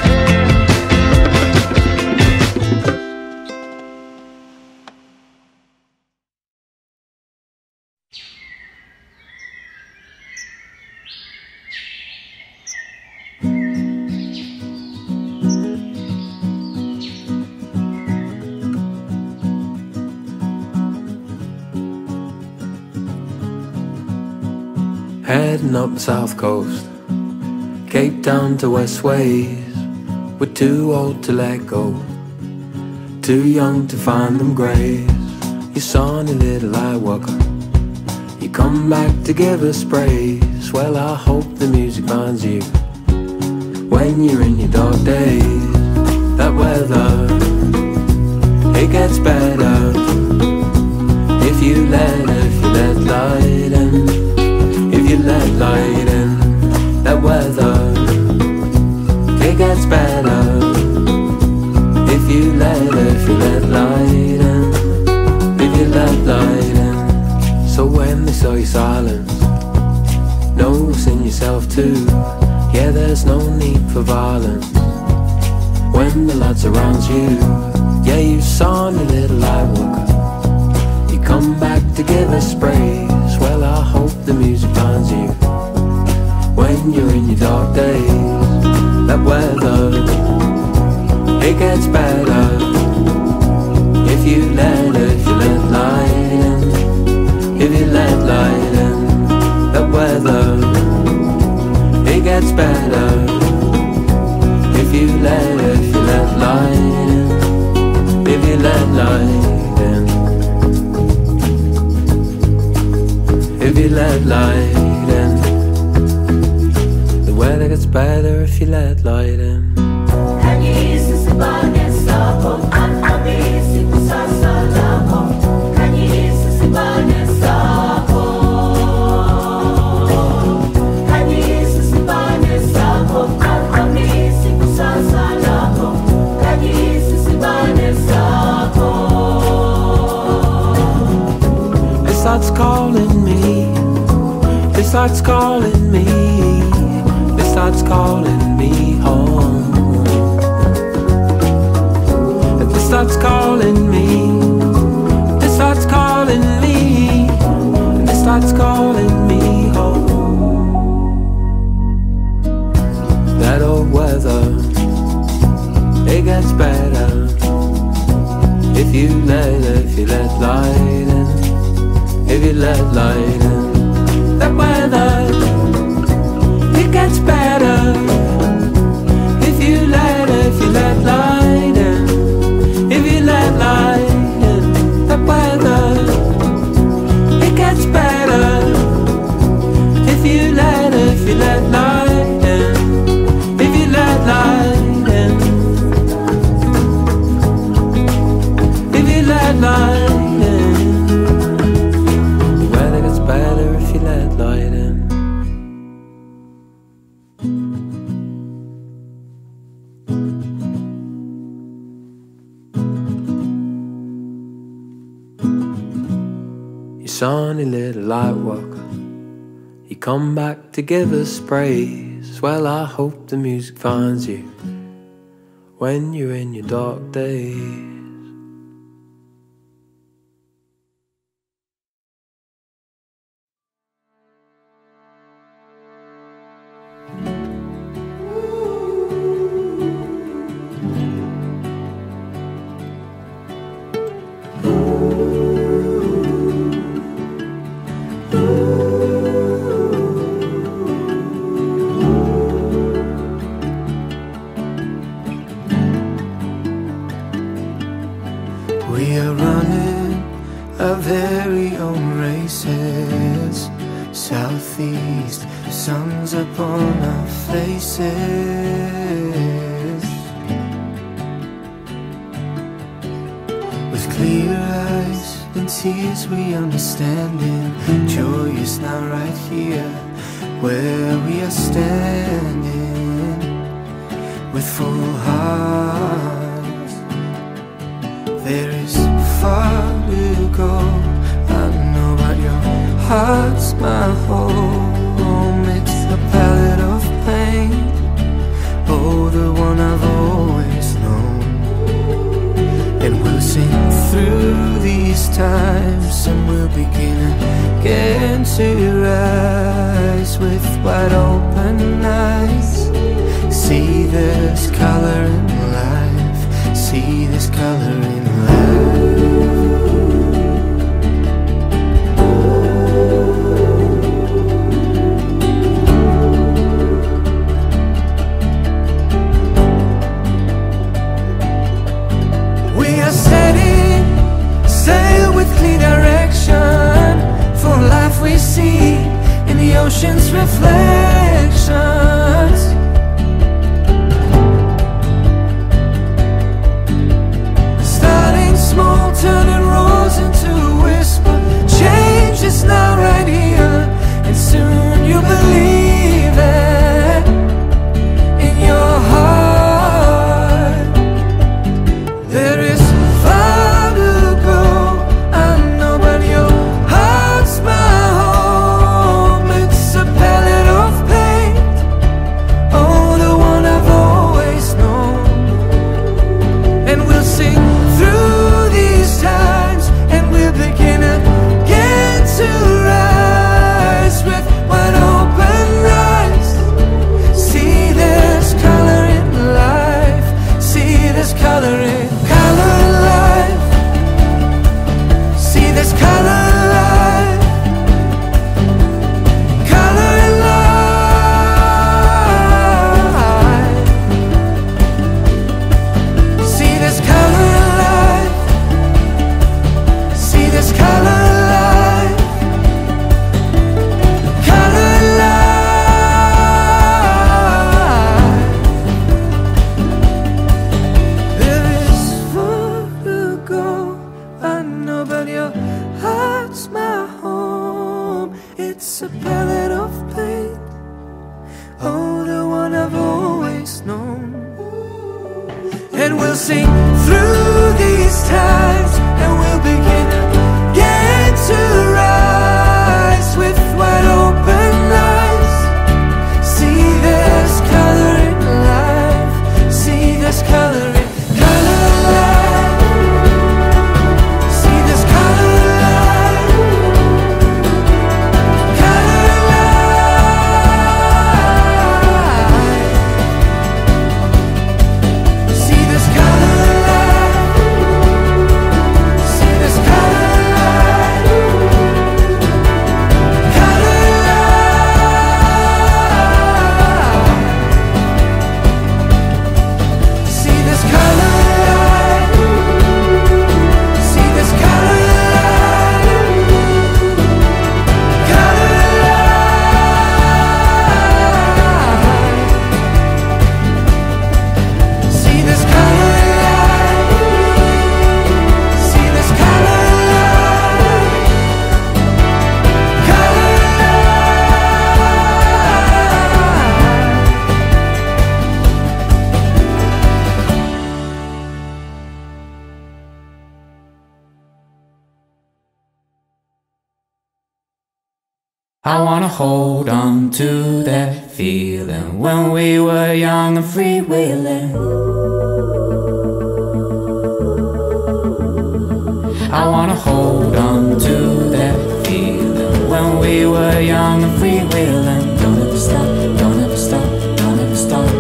Heading up the south coast, Cape Town to West Ways. We're too old to let go, too young to find them graves. You sonny little light worker, you come back to give us praise. Well, I hope the music finds you when you're in your dark days. That weather, it gets better if you let light in. If you let light in, that weather, it gets better. If you let light in, if you let light in. So when they saw your silence, noticing yourself too, yeah, there's no need for violence. When the light surrounds you, yeah, you saw a little light worker, you come back to give us praise. Well, I hope the music finds you when you're in your dark days. That weather, it gets better if you let light in. If you let light in, that weather, it gets better if you let light in. If you let light in, if you let light in, the weather gets better if you let light in. This light's calling me, this light's calling me, this light's calling me. me home. And this starts calling me, this starts calling me, and this starts calling me home. That old weather, it gets better if you let light in, if you let light in. That weather, it gets better if you let light in, if you let light in. That weather, it gets better if you let light in, if you let light in, if you let light in. The weather gets better if you let light in. You sunny little light walker, you come back to give us praise. Well, I hope the music finds you when you're in your dark days. We are running our very own races. Southeast, the sun's upon our faces. With clear eyes and tears we understanding. Joy is now right here where we are standing. With full hearts, there is far to go. I know, but your heart's my home. It's a palette of pain, oh, the one I've always known. And we'll sing through these times, and we'll begin again to rise with wide open eyes. See there's color in life, see there's color in life. We are setting sail with clear direction for life we see in the ocean's reflections. Starting small, turning roars into a whisper. Change is now right here, and soon you'll believe it in your heart. There is far to go, I know, but your heart's my home. It's a palette of paint, oh, the one I've always known. And we'll sing through these times, and we'll begin again to rise with wide open eyes. See there's color in life, see there's color in life, see there's color in life, color in life. See there's color in life, see there's color in life, color in life. There is far to go, I know, but your heart's my home. It's a palette of paint, oh, the one I've always known. And we'll sing through these times, and we'll begin again to rise with wide open eyes. See there's color in I wanna hold on to that feeling when we were young and freewheeling. I wanna hold on to that feeling when we were young and freewheeling. Don't ever stop, don't ever stop, don't ever stop.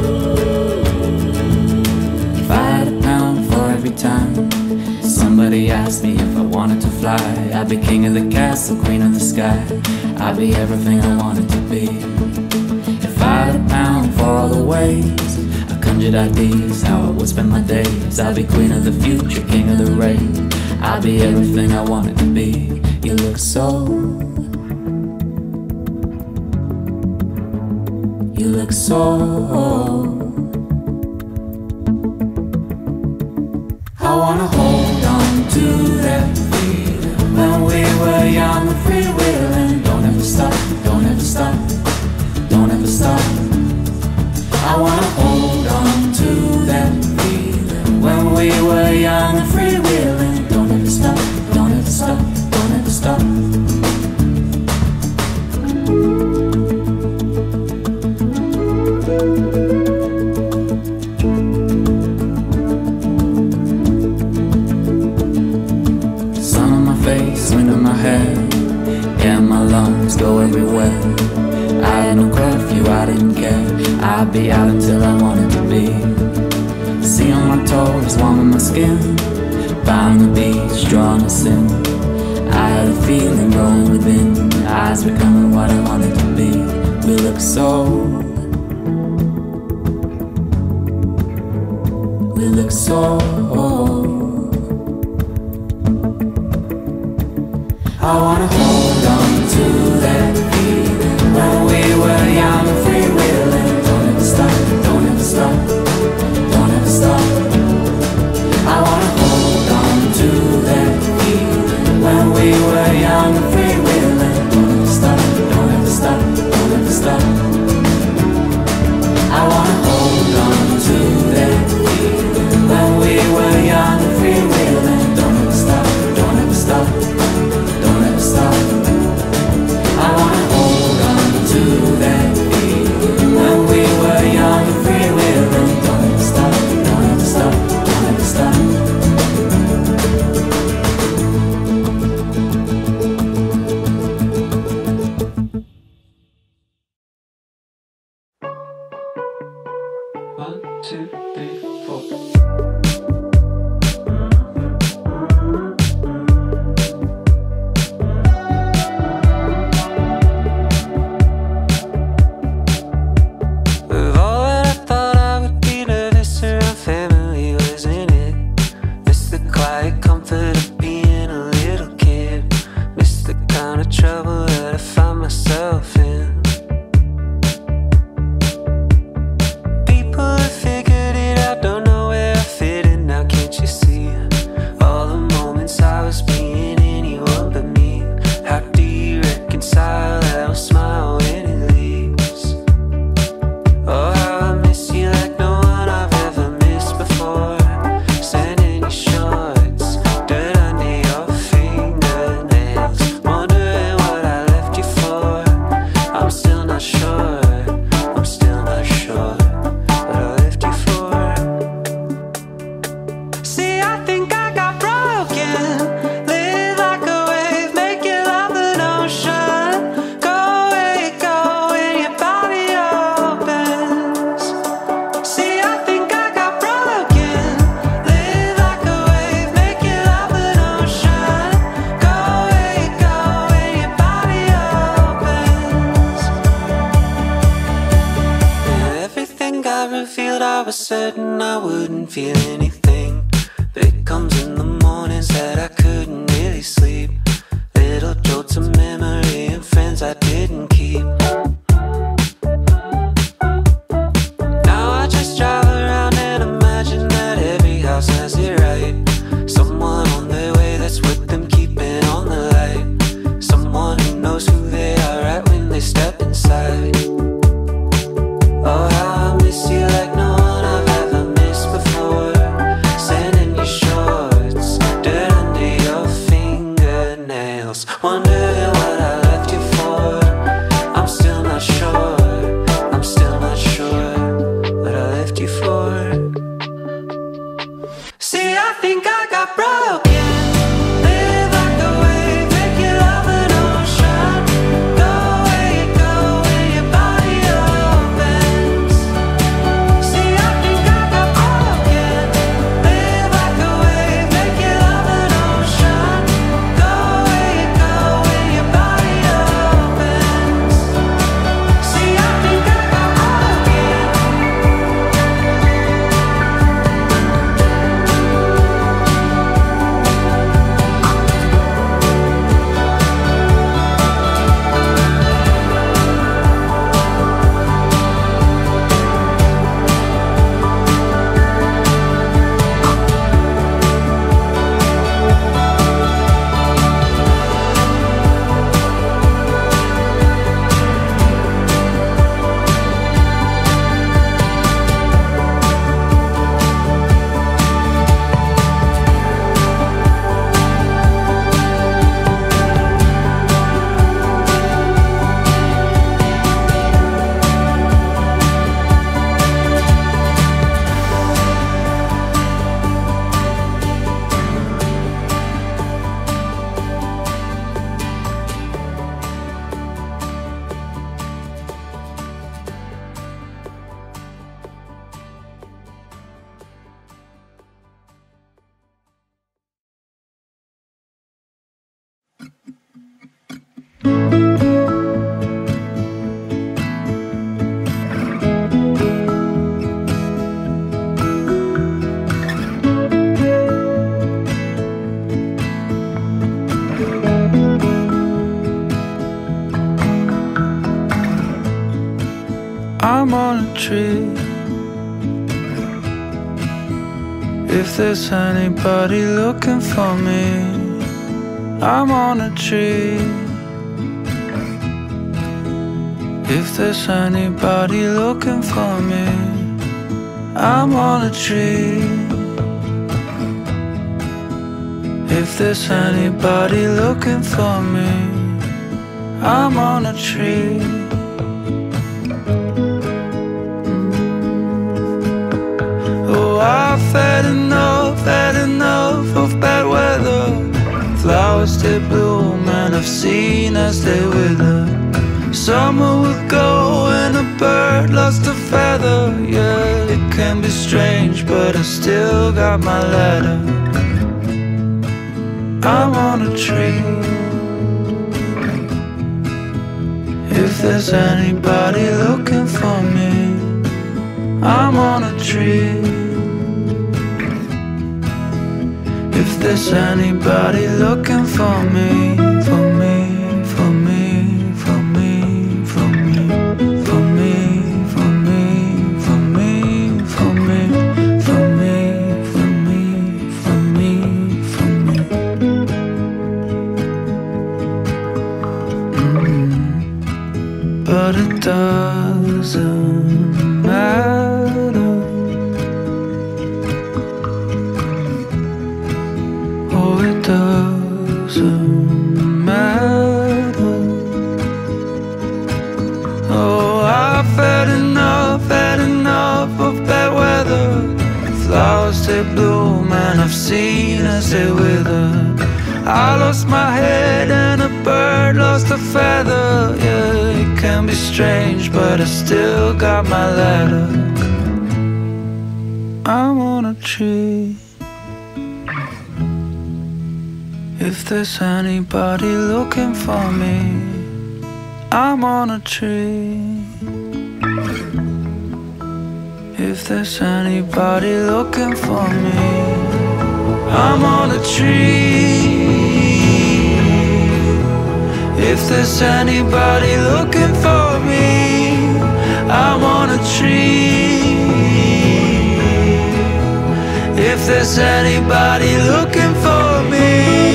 If I had a pound for every time somebody asked me if I wanted to fly, I'd be king of the castle, queen of the sky. I'd be everything I wanted to be. If I had a pound for all the ways I conjured ideas, how I would spend my days. I'd be queen of the future, king of the rain. I'd be everything I wanted to be. You look so, you look so. I wanna hold on to that feeling when we were young and freewheeling. Don't ever stop, don't ever stop, don't ever stop. I wanna hold on to that feeling when we were young and freewheeling. Don't ever stop, don't ever stop, don't ever stop. Sun on my face, wind in my hair, yeah, my lungs go everywhere. I had no curfew, I didn't care. I'd be out until I wanted to be. Sea on my toes, warm on my skin, found the beach, drawn us in. I had a feeling growing within, eyes becoming what I wanted to be. We look so, we look so. I wanna hold on to that feeling when we were young and freewheeling. Don't ever stop, don't ever stop, don't ever stop. I wanna hold on to that feeling when we were young and freewheeling. Don't ever stop, don't ever stop, don't ever stop. I wanna hold on to that feeling when we were young and freewheeling. Don't ever stop, don't ever stop, don't ever stop. I wanna hold on to that feeling when we were young and freewheeling. Don't ever stop, don't ever stop, don't ever stop. One, two, three, four. With all that I thought I would be, nervous around family, wasn't it? Miss the quiet comfort of being a little kid. Miss the kind of trouble that I found myself in. People have figured it out, don't know where I fit in now, can't you see? All the moments I was being anyone but me. How do you reconcile that I'll smile when it leaves? Oh, how I miss you like no one I've ever missed before. Sending you shorts, dirt under your fingernails, wondering what I left you for. I'm still not sure, I'm still not sure what I left you for. See, I think I got broken. Live like a wave, making love an ocean. Go when your body opens. See, I think I got broken. Live like a wave, making love an ocean. Go when your body opens. And everything got revealed, I was certain I wouldn't feel anything. But it comes in the mornings that I couldn't really sleep. Little jolts of memory and friends I didn't keep. Now I just drive around and imagine that every house has it right. Someone on their way that's with them, keeping on the light. Someone who knows who they are right when they step inside. Oh, how I miss you like no one I've ever missed before. Sending you shorts, dirt under your fingernails, wondering what I tree. If there's anybody looking for me, I'm on a tree. If there's anybody looking for me, I'm on a tree. If there's anybody looking for me, I'm on a tree. Oh, I've had enough of bad weather. Flowers they bloom and I've seen as they wither. Summer will go and a bird lost a feather. Yeah, it can be strange, but I still got my ladder. I'm on a tree. If there's anybody looking for me, I'm on a tree. If there's anybody looking for me, for me, for me, for me, for me, for me, for me, for me, for me, for me, for me, for me, for me. But it doesn't matter. Oh, it doesn't matter. Oh, I've had enough of bad weather. Flowers they bloom and I've seen as they wither. I lost my head and a bird lost a feather. Yeah, it can be strange, but I still got my ladder. I'm on a tree. If there's anybody looking for me, I'm on a tree. If there's anybody looking for me, I'm on a tree. If there's anybody looking for me, I'm on a tree. If there's anybody looking for me,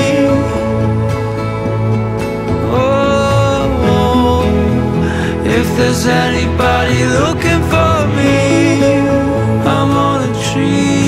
oh, if there's anybody looking for me, I'm on a tree.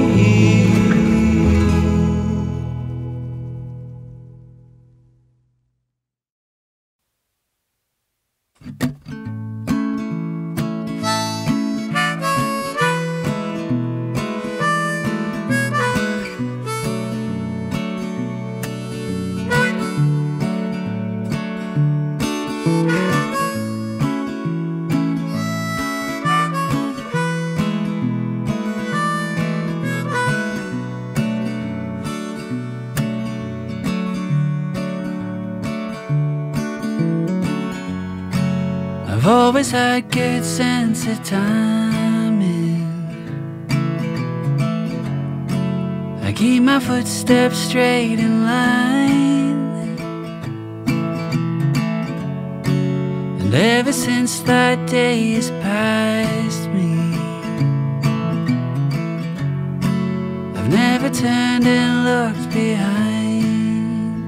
I've always had good sense of timing. I keep my footsteps straight in line, and ever since that day has passed me, I've never turned and looked behind.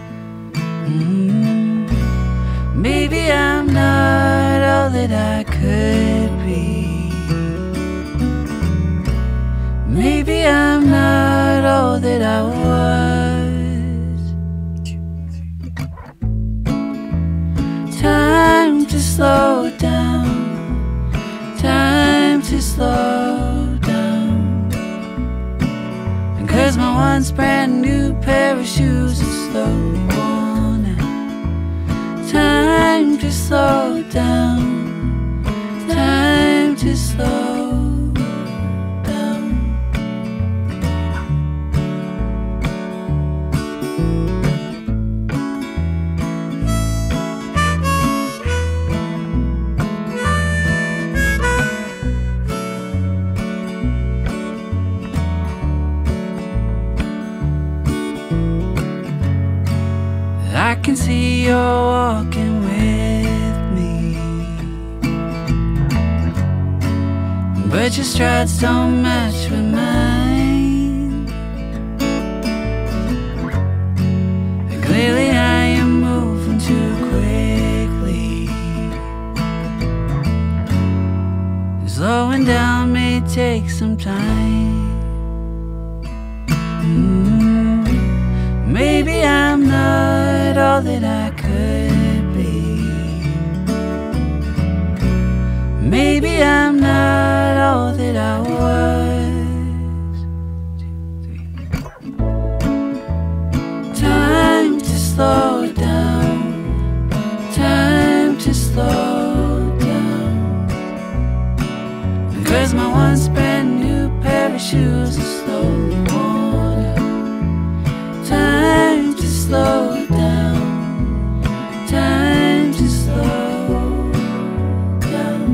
Maybe I'm not all that I could be. Maybe I'm not all that I was. Time to slow down. Time to slow down. And 'cause my once brand new pair of shoes is slowly worn out. Time to slow down. Time to slow down. I can see you're walking with me. but your strides don't match with mine. Clearly I am moving too quickly. Slowing down may take some time. Maybe I'm not all that I could be. Maybe I'm not all that I was. 2, 3. Time to slow down. Time to slow down. Cause my once brand new pair of shoes is slowly worn out. Time to slow down. Time to slow down.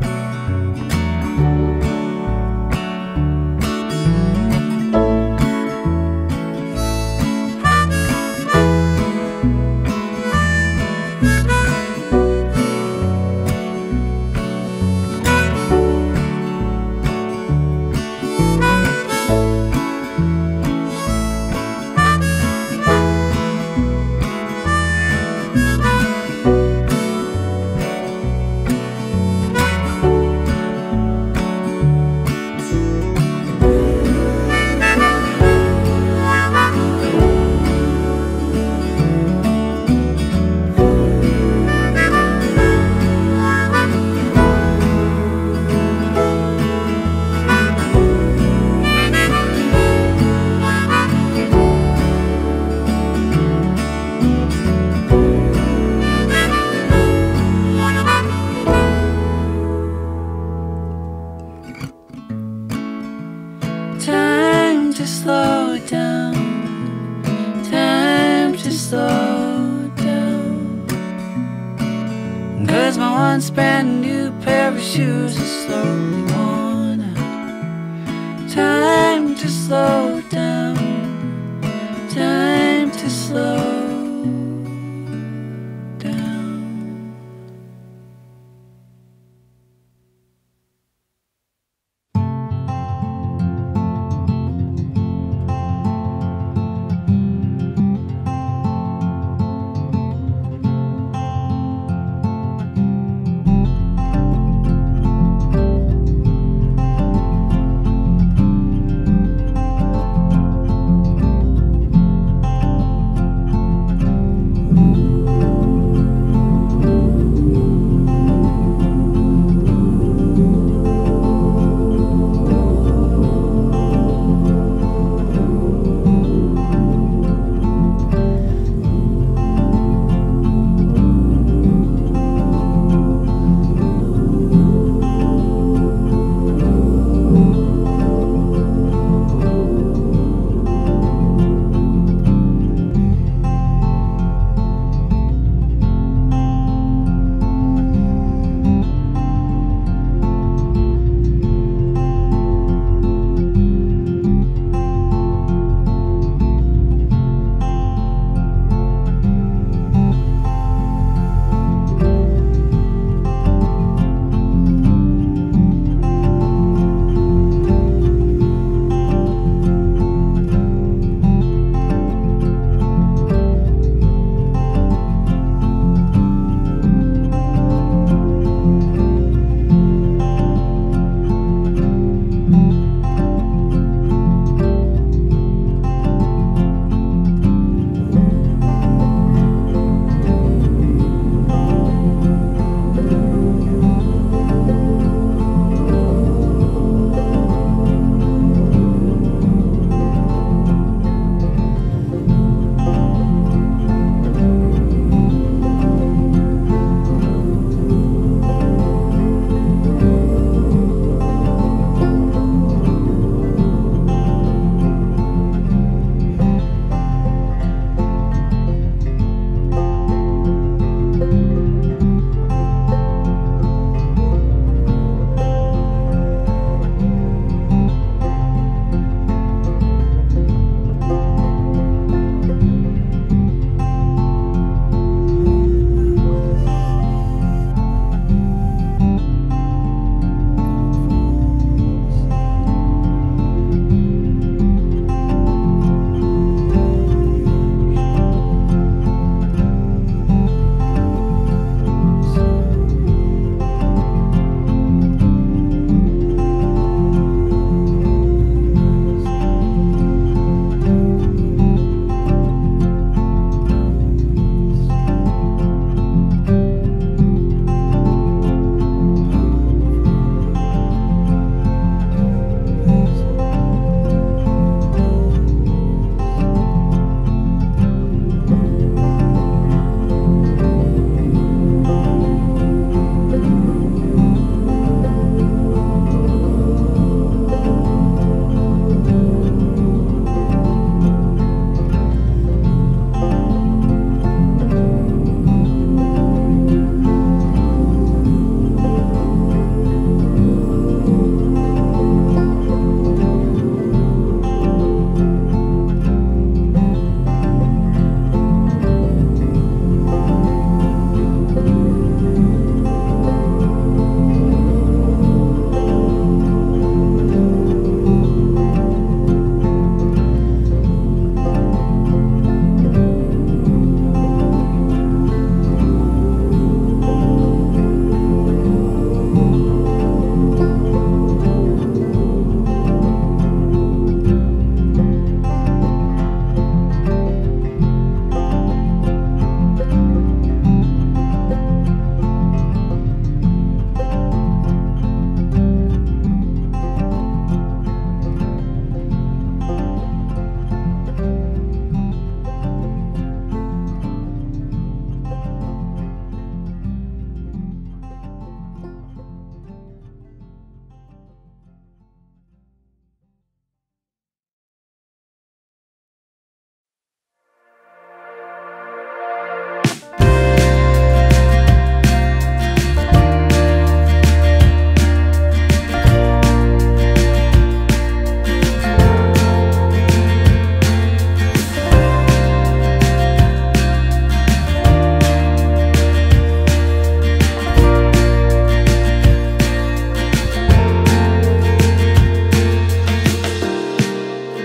Time to slow down. Time to slow down. Cause my once brand new pair of shoes is slowly worn out. Time to slow down. Time to slow down.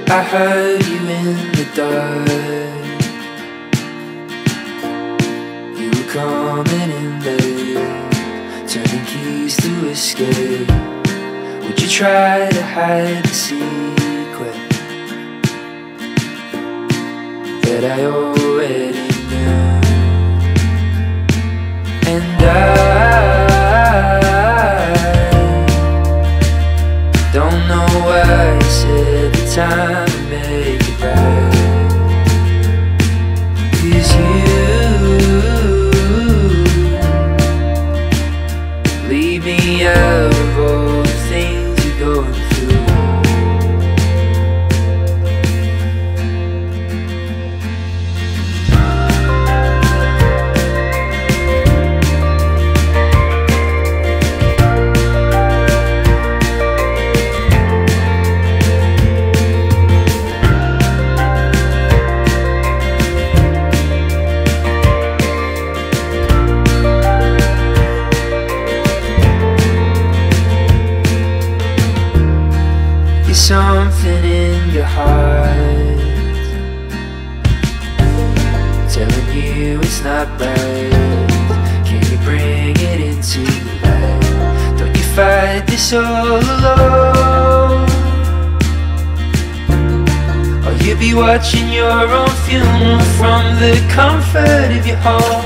I heard you in the dark. You were coming in late, turning keys to escape. Would you try to hide the secret that I already knew? And I don't know why you said the time to make it right. 'Cause you leave me out of all the things you're going through. Something in your heart telling you it's not right. Can you bring it into the light? Don't you fight this all alone? Or you be watching your own funeral from the comfort of your home.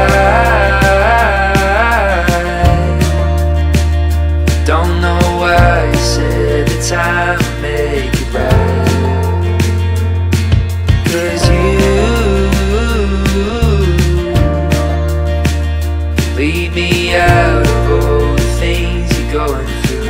I don't know why you said the time to make it right. 'Cause you leave me out of all the things you're going through.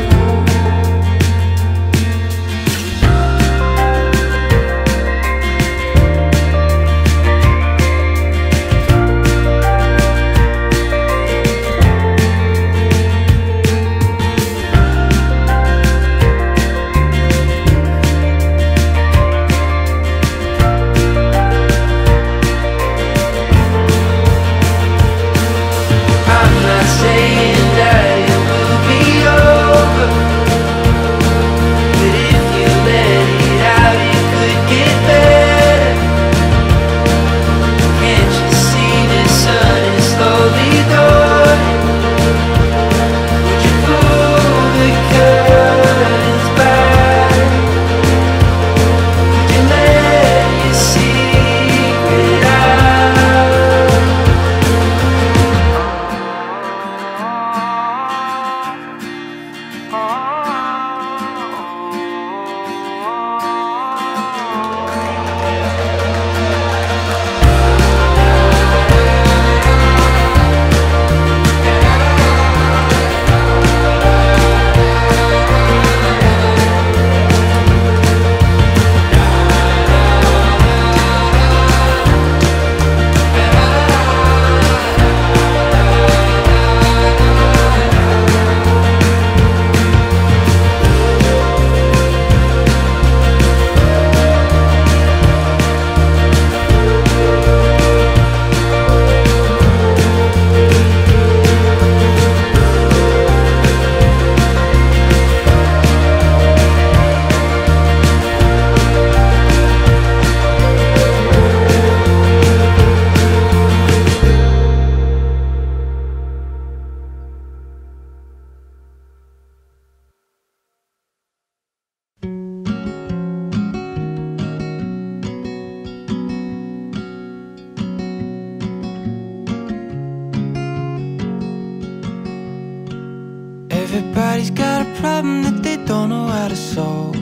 Everybody's got a problem that they don't know how to solve.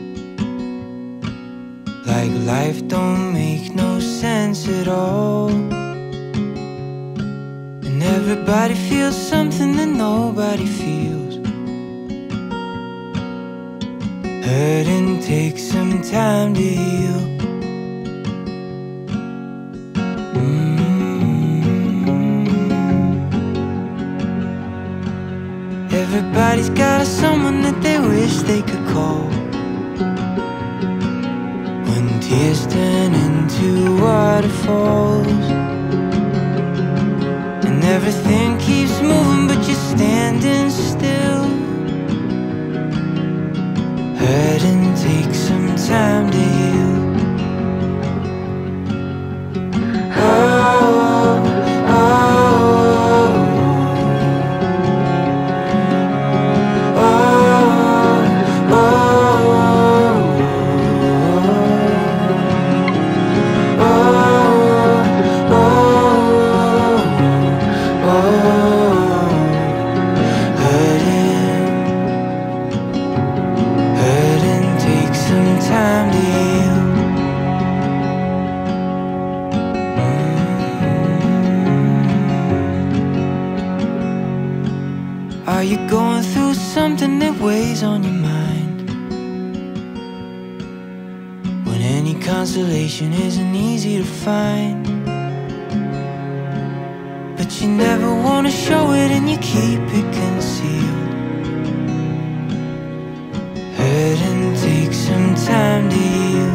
Like life don't make no sense at all. And everybody feels something that nobody feels. Hurting takes some time to heal. Everybody's got someone that they wish they could call when tears turn into waterfalls, and everything keeps moving but you're standing still. Hurt hurting takes some time to heal. Are you going through something that weighs on your mind? When any consolation isn't easy to find, but you never want to show it and you keep it concealed. Hurting takes some time to heal.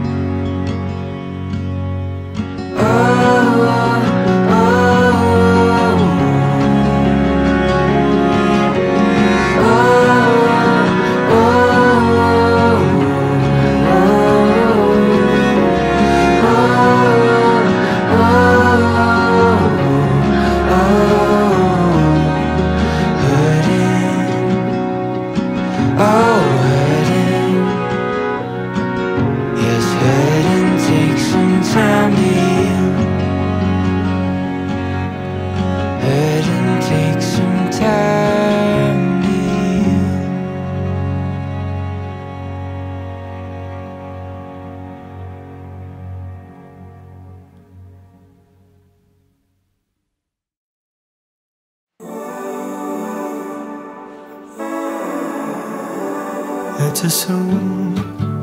Let's assume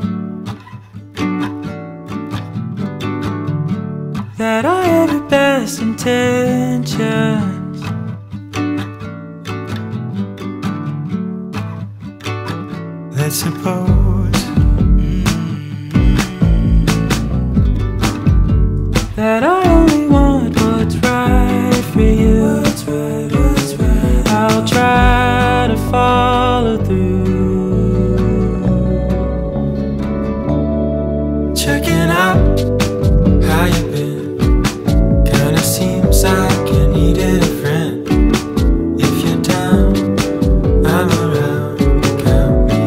that I have your best intentions. Let's suppose that I only want what's right for you. I'll try to follow through. Checking out how you been. Kinda seems like you needed a friend. If you're down, I'm around. Count me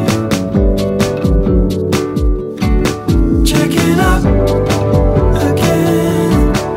in. Checking out again.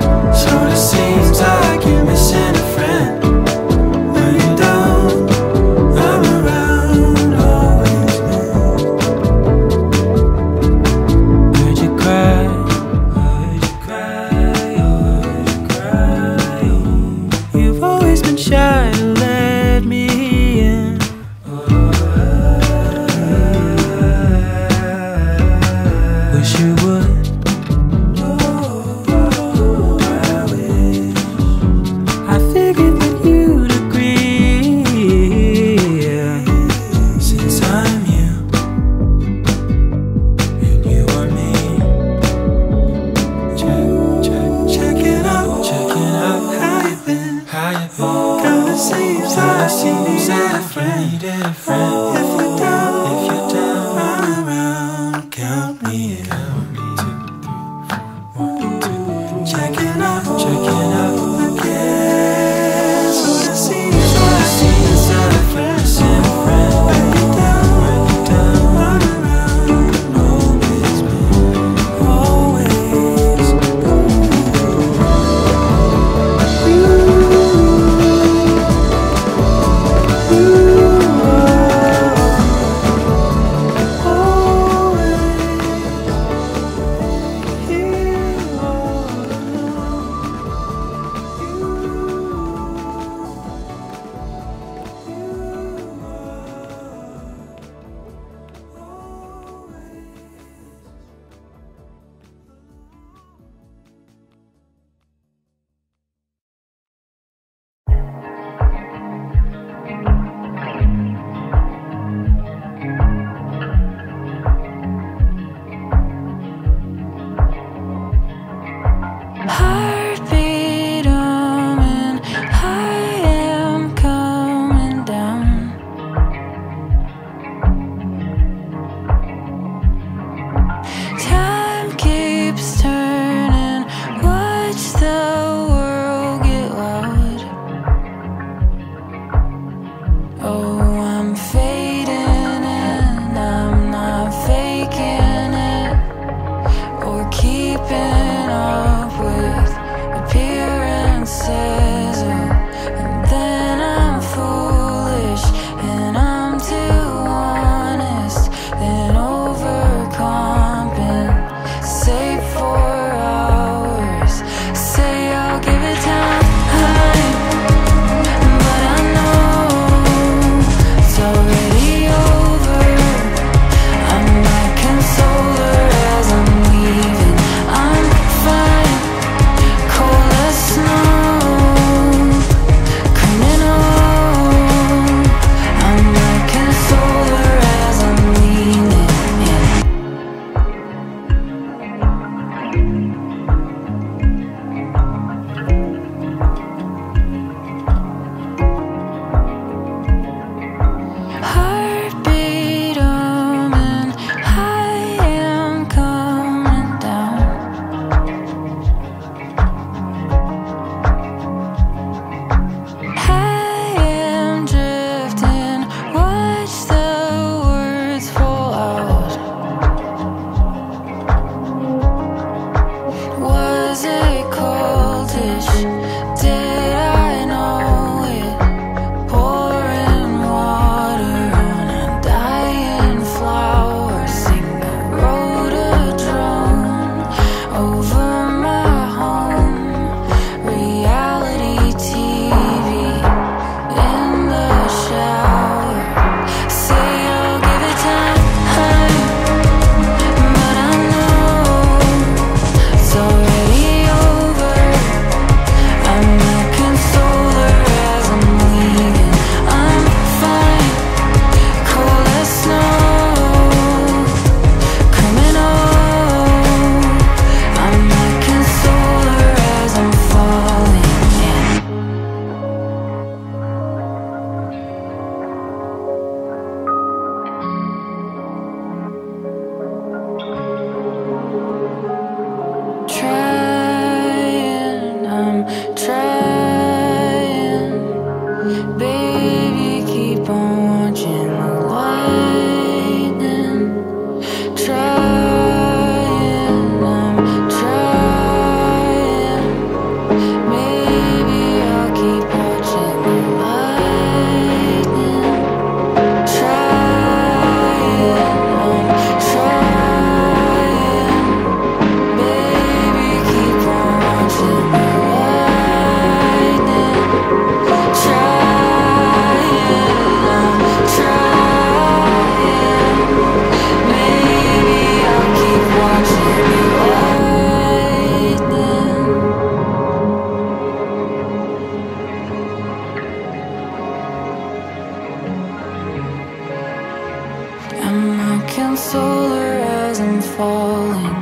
And I console her as I'm falling.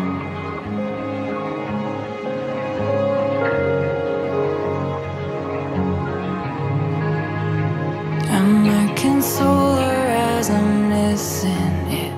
And I console her as I'm missing it.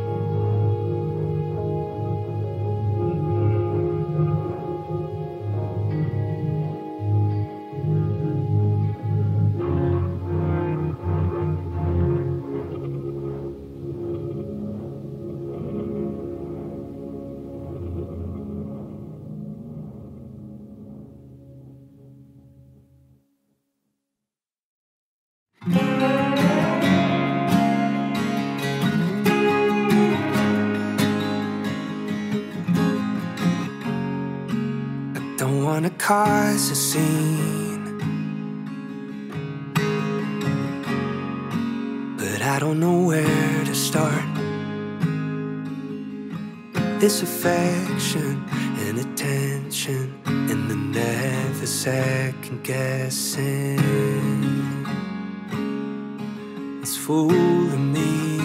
Don't wanna cause a scene, but I don't know where to start. This affection and attention and the never second guessing, it's fooling me.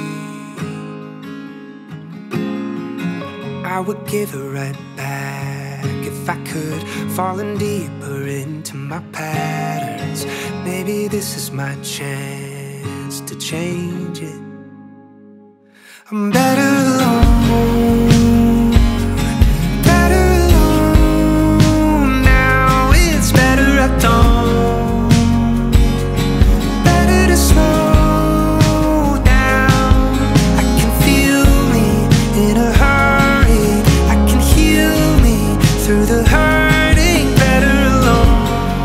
I would give her right back if I could, falling deeper into my patterns. Maybe this is my chance to change it. I'm better alone, better alone now. It's better I don't, better to slow down. I can feel me in a hurry, I can heal me through the hurting. Better alone,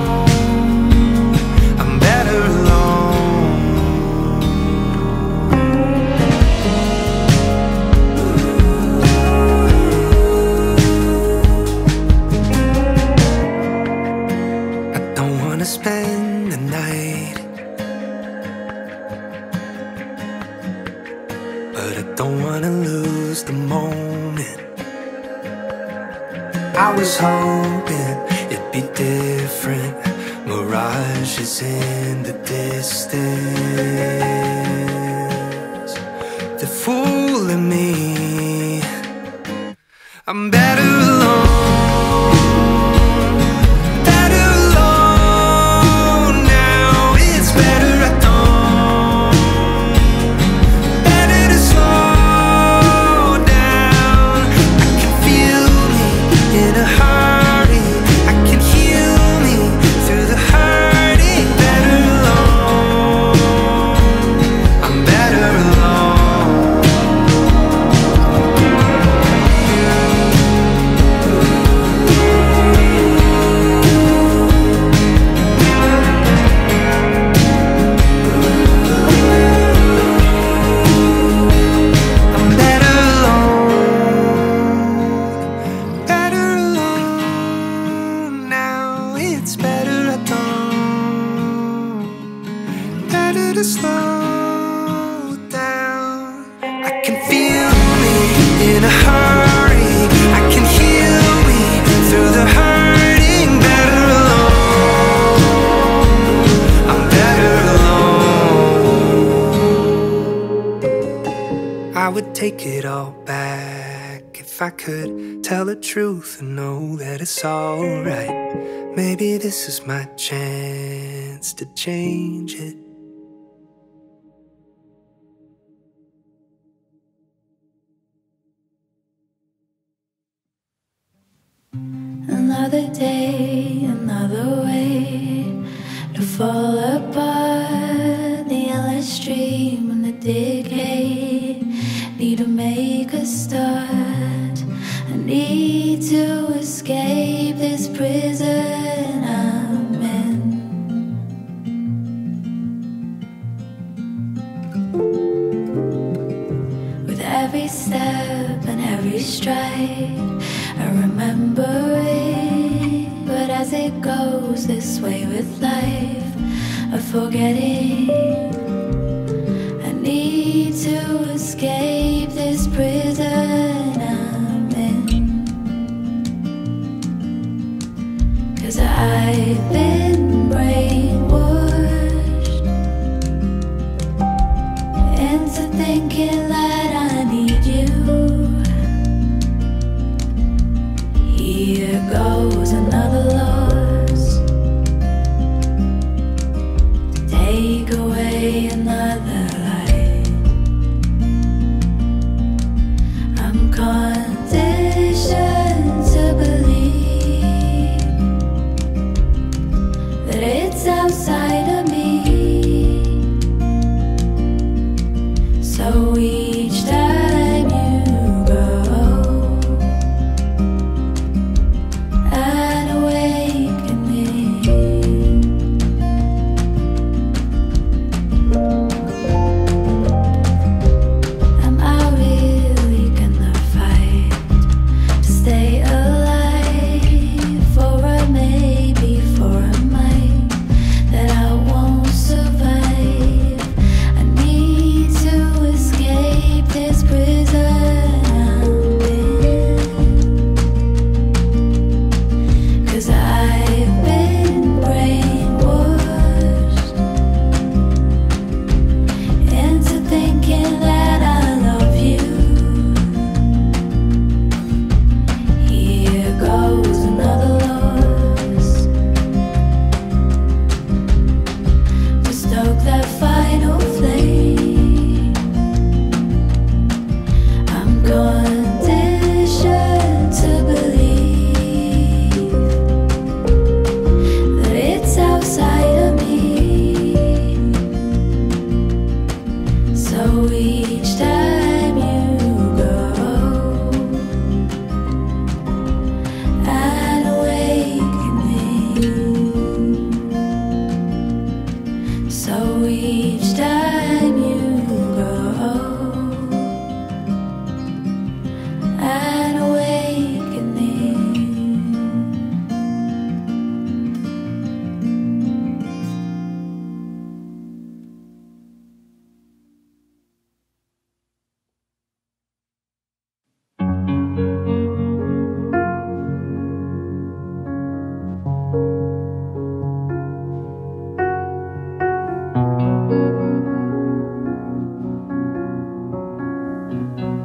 I'm better alone. I don't wanna spend the night, but I don't wanna lose the moment. I was hoping it'd be different, mirages in the distance, they're fooling me. I'm better alone, better alone now. It's better I don't, better to slow down. I can feel me in a hurry, I can heal me through the hurting. Better alone, I'm better alone. I'm better alone, better alone now. It's better I don't, better to slow down. I can feel me in a hurry, I can heal me through the hurting. Better alone, I'm better alone. I would take it all back if I could tell the truth and know that it's alright. Maybe this is my chance to change it. Another day, another way to fall apart. The endless stream and the decay. Need to make a start. I need to escape this prison I'm in. With every step and every stride, I remember it, but as it goes this way with life, I forget it. I need to escape this prison I'm in, 'cause I've been brainwashed into thinking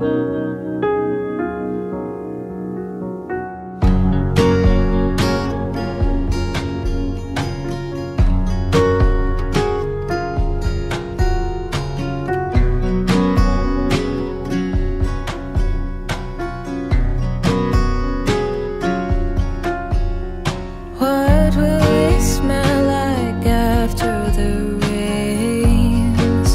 What will it smell like after the rains?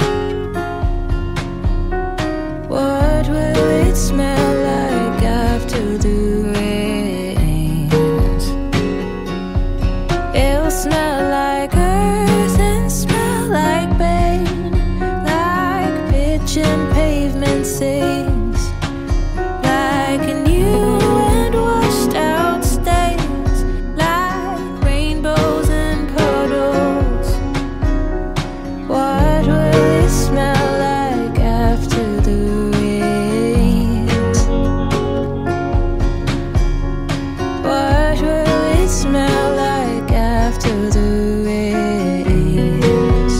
What will it smell like after the rains? It will smell like earth and smell like pain, like pitch and pavement stains, like a new and washed out stains, like rainbows and puddles. What will it smell like after the rains? What will it smell like after the rains?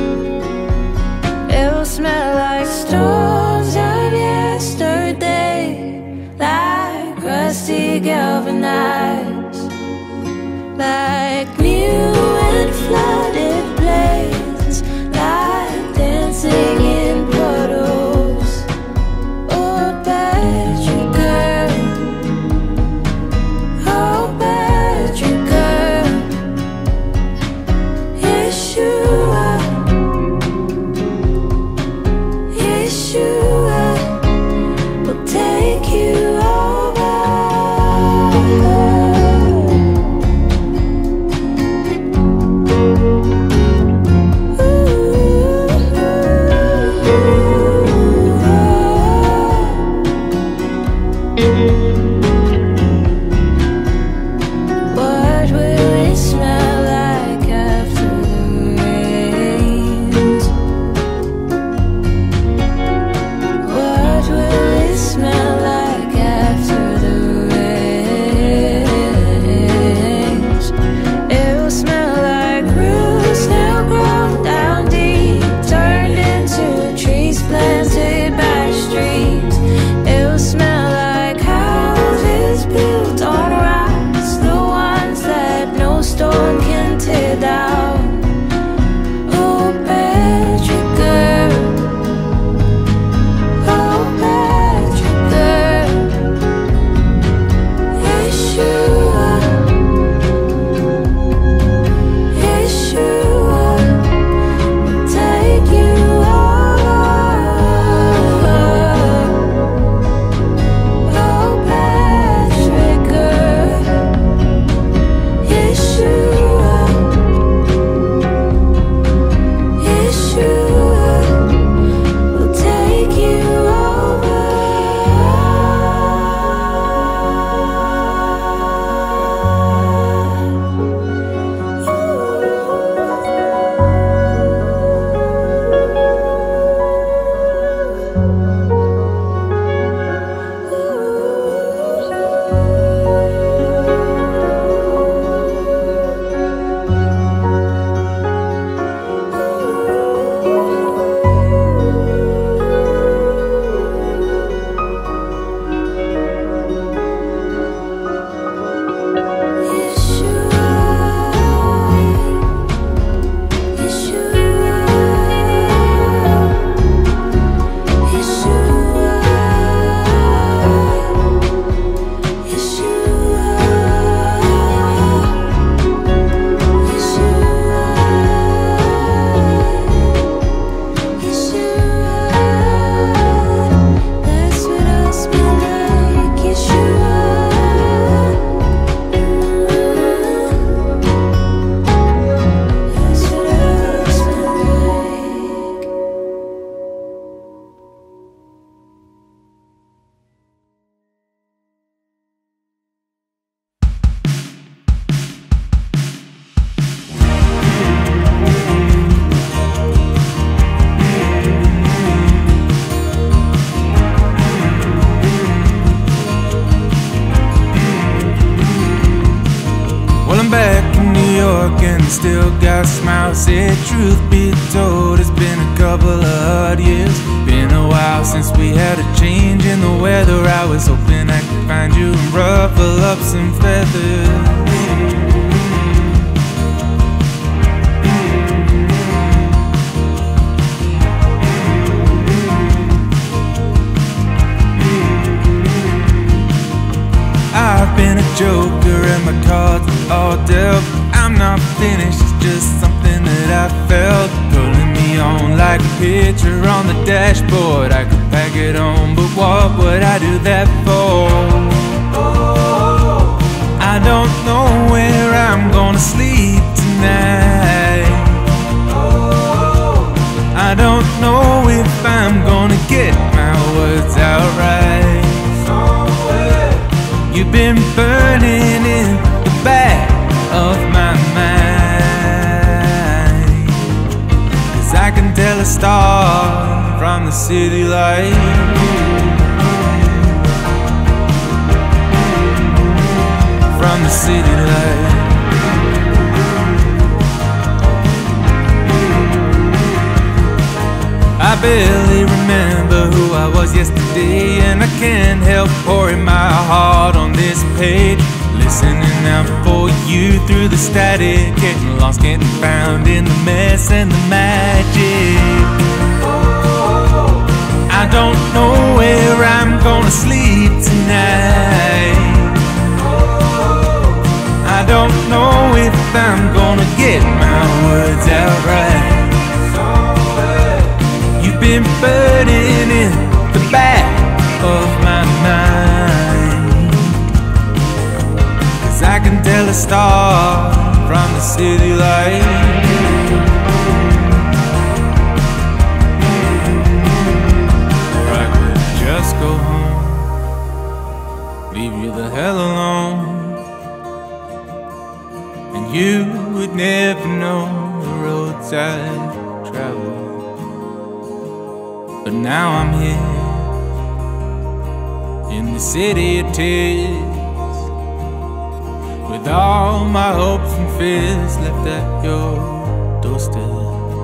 It will smell like storms of yesterday, like rusty galvanized, like new and flooded plains, like dancing in puddles. Oh, Patrick girl, oh, Patrick girl, Yeshua, Yeshua will take you over. What will it smell like after the rains? What will it smell like after the rains? It will smell like roots now grown down deep, turned into trees planted by streams. It will smell like houses built on rocks, the ones that no storm can tear down. Oh, Patrick girl, oh, Patrick girl, Yeshua, Yeshua will take you over. Oh, Patrick girl, Yeshua, Yeshua will take you over. Well, I'm back in New York and still got smiles. Said truth be told it's been a couple of hard years. Been a while since we had a change in the weather. I was hoping I could find you and ruffle up some feathers. I've been a joker and my cards all dealt. I'm not finished, it's just something that I felt pulling me on like a picture on the dashboard. I could pack it on, but what would I do that for? I don't know where I'm gonna sleep tonight. I don't know if I'm gonna get my words out right. You've been burning in the back of my mind, 'cause I can tell a star from the city light. From the city light. I barely remember who I was yesterday, and I can't help pouring my heart on this page, listening out for you through the static, getting lost, getting found in the mess and the magic. I don't know where I'm gonna sleep tonight. I don't know if I'm gonna get my words out right. You've been burning in the back of my mind, 'cause I can tell a star from the city light. Or I could just go home, leave you the hell alone, and you would never know the roads I've traveled. But now I'm here in the city of tears, with all my hopes and fears left at your doorstep.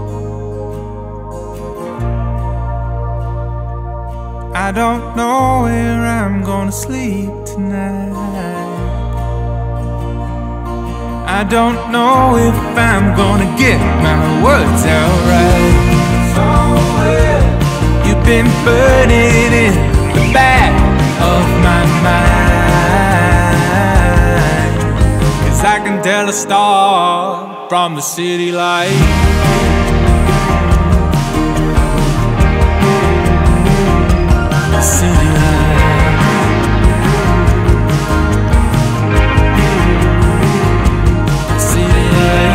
I don't know where I'm gonna sleep tonight. I don't know if I'm gonna get my words out right. You've been burning in the back of my mind, 'cause I can tell a star from the city light. The city light. The city light.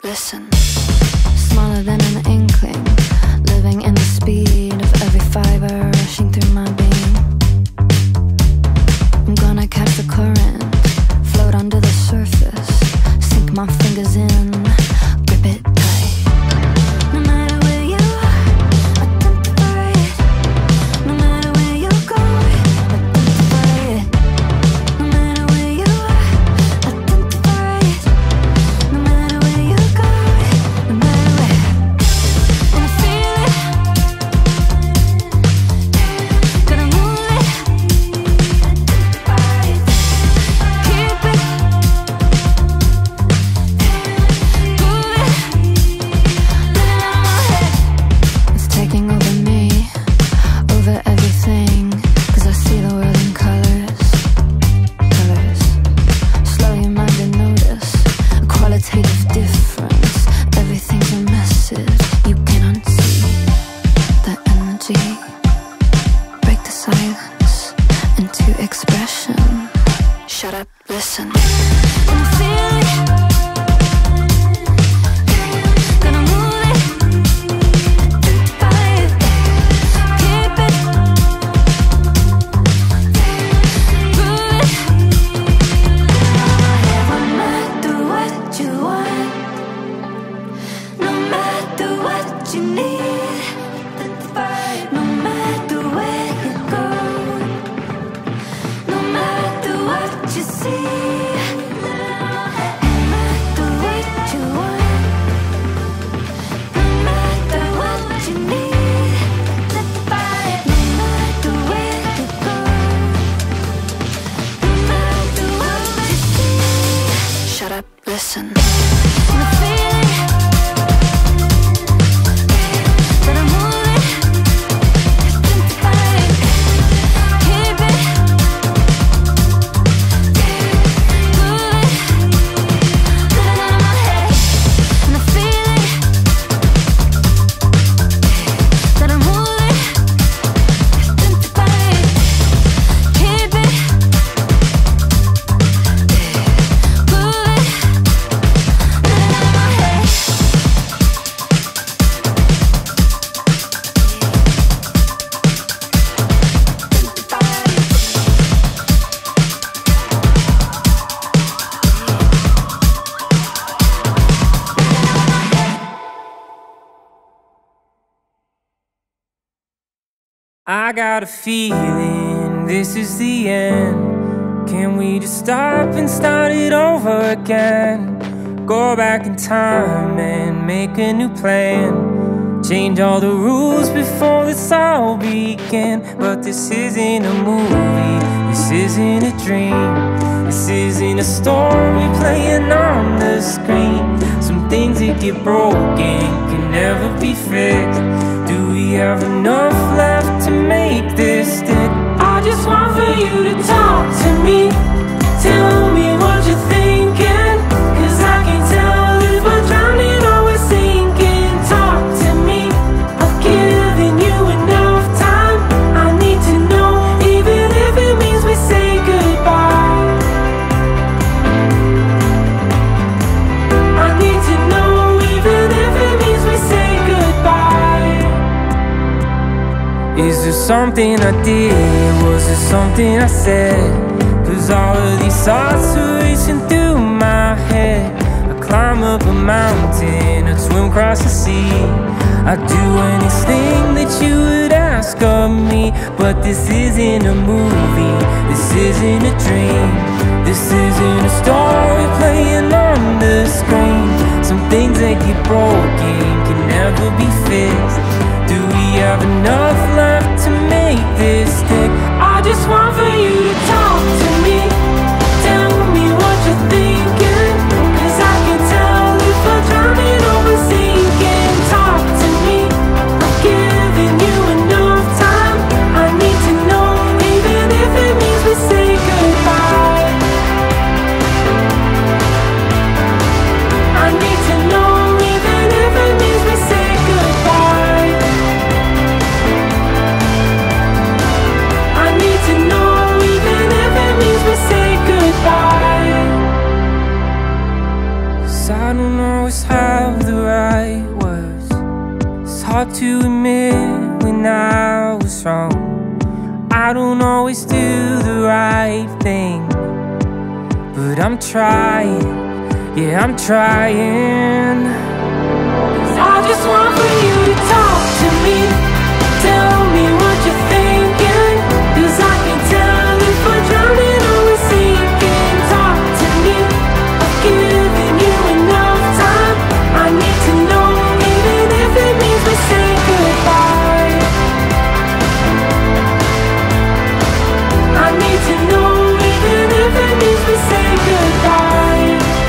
listen. Smaller than an inkling, living in the speed of every fiber rushing through my being. I'm gonna catch the current, float under the surface, sink my fingers in, grip it tight. No matter where you are, identify it. No matter where you go, identify it. No matter where you are, identify it. No matter where you go, no matter where. And I feel it, gonna move it, identify it. Keep it, move it, let it out my head. It's taking over me, over everything, 'cause I see the world in colors. Colors. Slow your mind and notice a qualitative difference. Everything's a message you cannot see. The energy, break the silence into expression. Shut up, listen. And I feel it, gonna move it, identify it. Keep it, move it. No matter what you want, no matter what you need, identify it. No matter where you go, no matter what you see, no matter what you want, no matter what you need, identify it. No matter where you go, no matter what you see. Shut up, listen. And I feel it, that I'm moving, identify it. Keep it, move it, let it out of my head. And I feel it, that I'm moving, identify it. Keep it, move it, let it out of my head. I got a feeling this is the end. Can we just stop and start it over again? Go back in time and make a new plan. Change all the rules before this all began. But this isn't a movie, this isn't a dream. This isn't a story playing on the screen. Some things that get broken can never be fixed. Do we have enough left to make this stick? I just want for you to talk to me. Tell me what you're thinking, 'cause I can tell if we're drowning or we're sinking. Talk to me, I've given you enough time. I need to know, even if it means we say goodbye. I need to know, even if it means we say goodbye. Is there something I did? Was there something I said? 'Cause all of these thoughts are racing through my head. I climb up a mountain, I'd swim across the sea. I'd do anything that you would ask of me. But this isn't a movie, this isn't a dream. This isn't a story playing on the screen. Some things that get broken can never be fixed. Do we have enough left to make this stick? I just want for you to talk to me. Tell me what you're thinking, 'cause I can tell if we're drowning or we're sinking. Talk to me, I've given you enough time. I need to know, even if it means we say goodbye. I need to know, even if it means we say goodbye. I need to know, even if it means thing, but I'm trying, yeah, I'm trying. 'Cause I just want for you to talk to me, tell me what you're thinking, 'cause I can tell if we're drowning or we're sinking. Talk to me, I've given you enough time. I need to know, even if it means we say goodbye. I need to know, even if it means we say goodbye.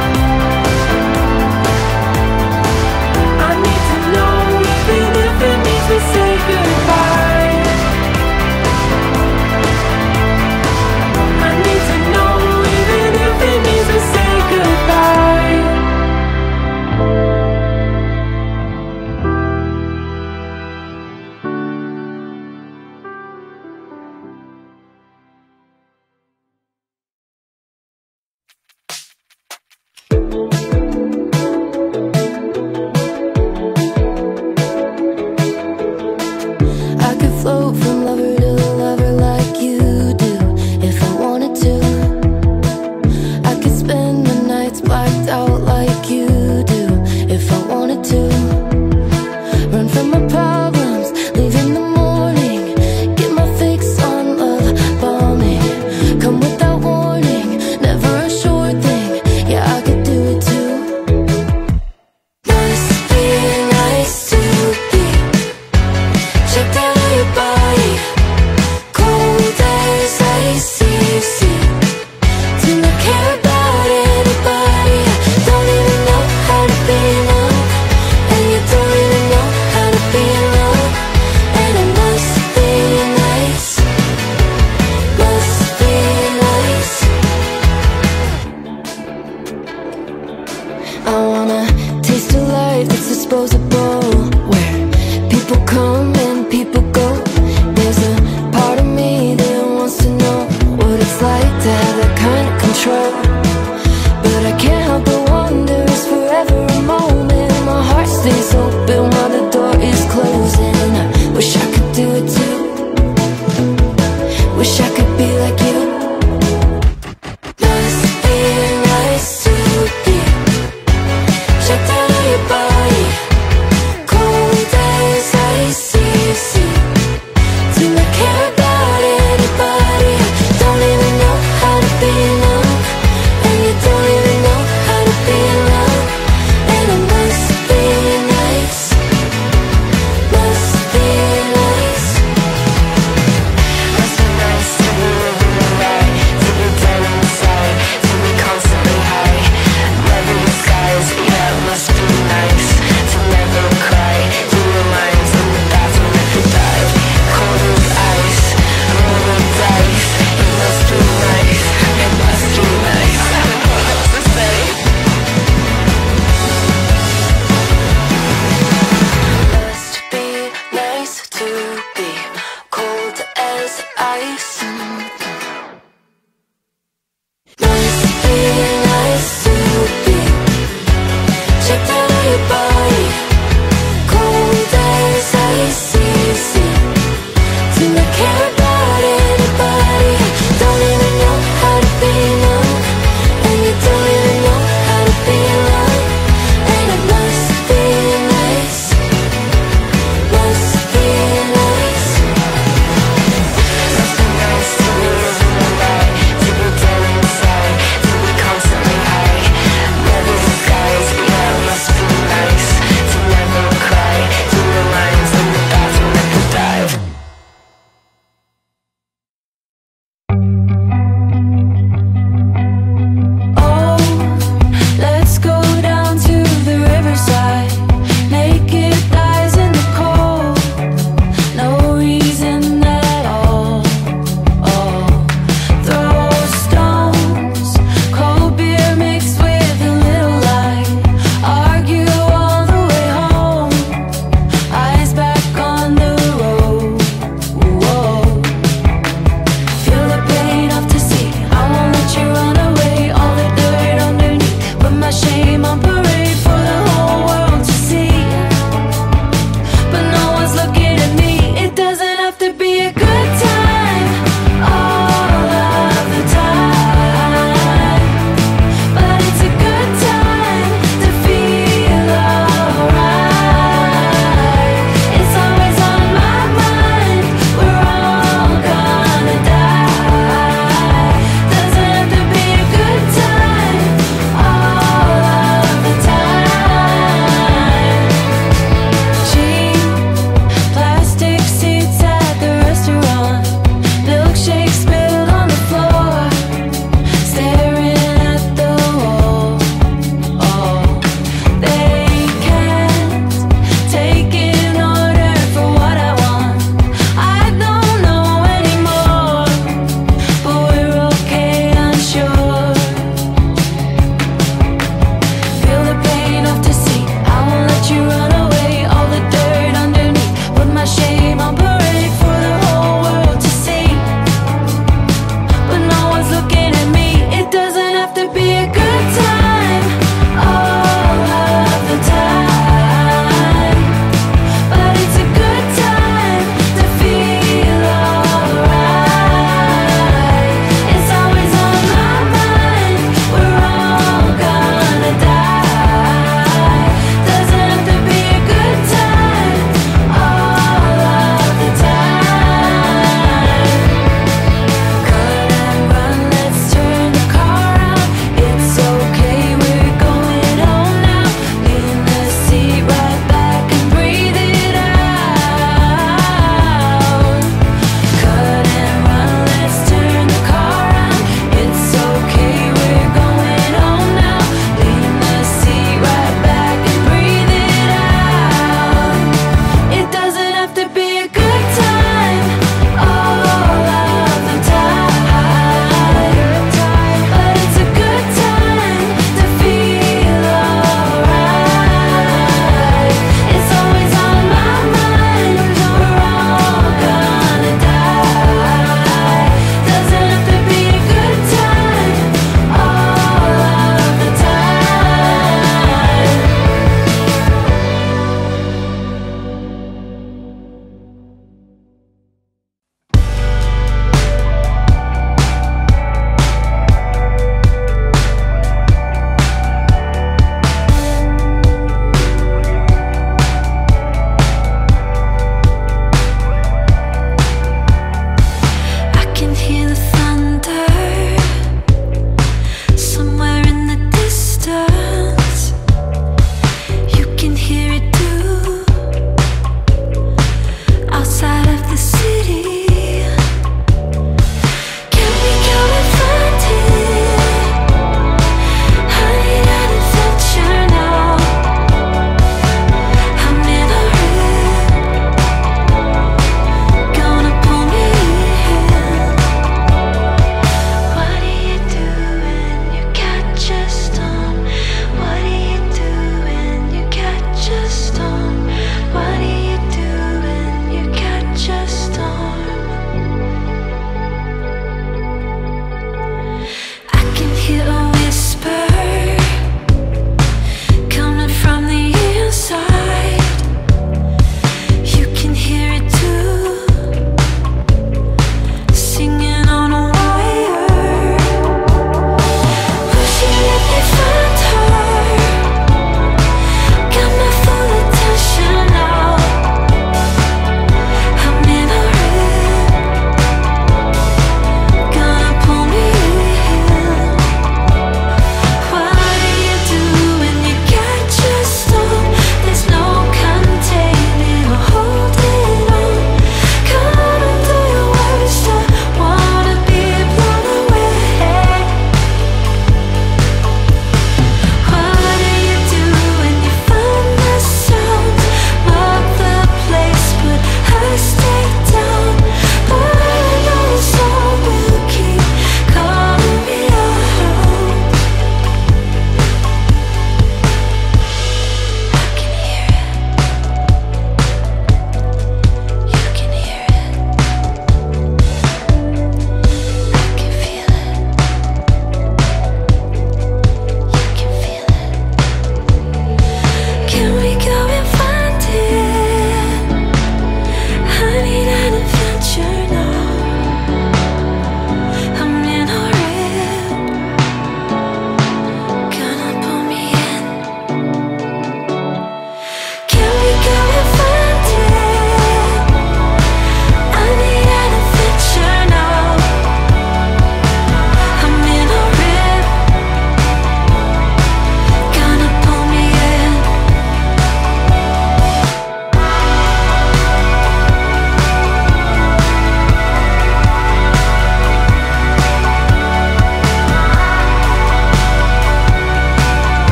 I need to know, even if it means we say goodbye. I need to know, even if it means we say goodbye. I could float from lover to lover like you do, if I wanted to. I could spend the nights blacked out like you do, if I wanted to. Run from my problems, leave in the morning, get my fix on love bombing. Come without warning, never a sure thing, yeah, I could do it too. Must be nice to be checked out of your body, cold as ice, see. Do not care about anybody. I don't even know how to be enough, and you don't even know how to be alone. And it must be nice, must be nice. I wanna taste a life that's disposable, where people come and people go. There's a part of me that wants to know what it's like to have that kind of control. But I can't help but wonder, is forever a moment? My heart stays open while the door is closing. I wish I could do it too. Wish I could be like you. Must be nice to be checked out of your body, cold as ice, see. Do not care about anybody. I don't even know how to be enough, and you don't even know how to be alone. And it must be nice, must be nice, must be nice to be.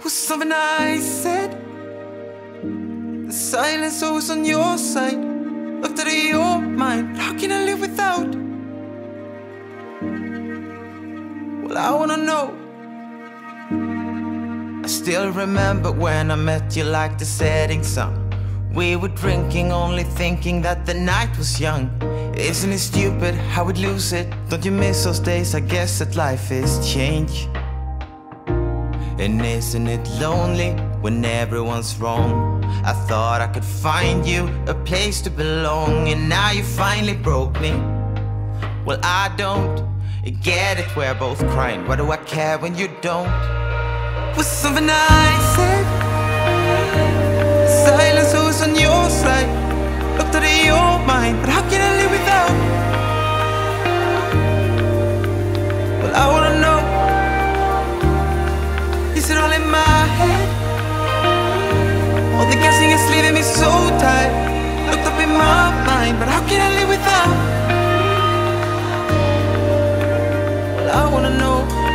was something I said. The silence always on your side, looked out of your mind. How can I live without? Well, I wanna know. I still remember when I met you like the setting sun. We were drinking, only thinking that the night was young. Isn't it stupid how we'd lose it? Don't you miss those days? I guess that life is change. And isn't it lonely when everyone's wrong? I thought I could find you a place to belong, and now you finally broke me. Well, I don't get it, we're both crying. Why do I care when you don't? Was something I said. Silence was on your side, looked out of your mind. But how can I live without? Well, I wanna know. Is it all in my head? All the guessing is leaving me so tight. Looked up in my mind, but how can I live without? Well, I wanna know.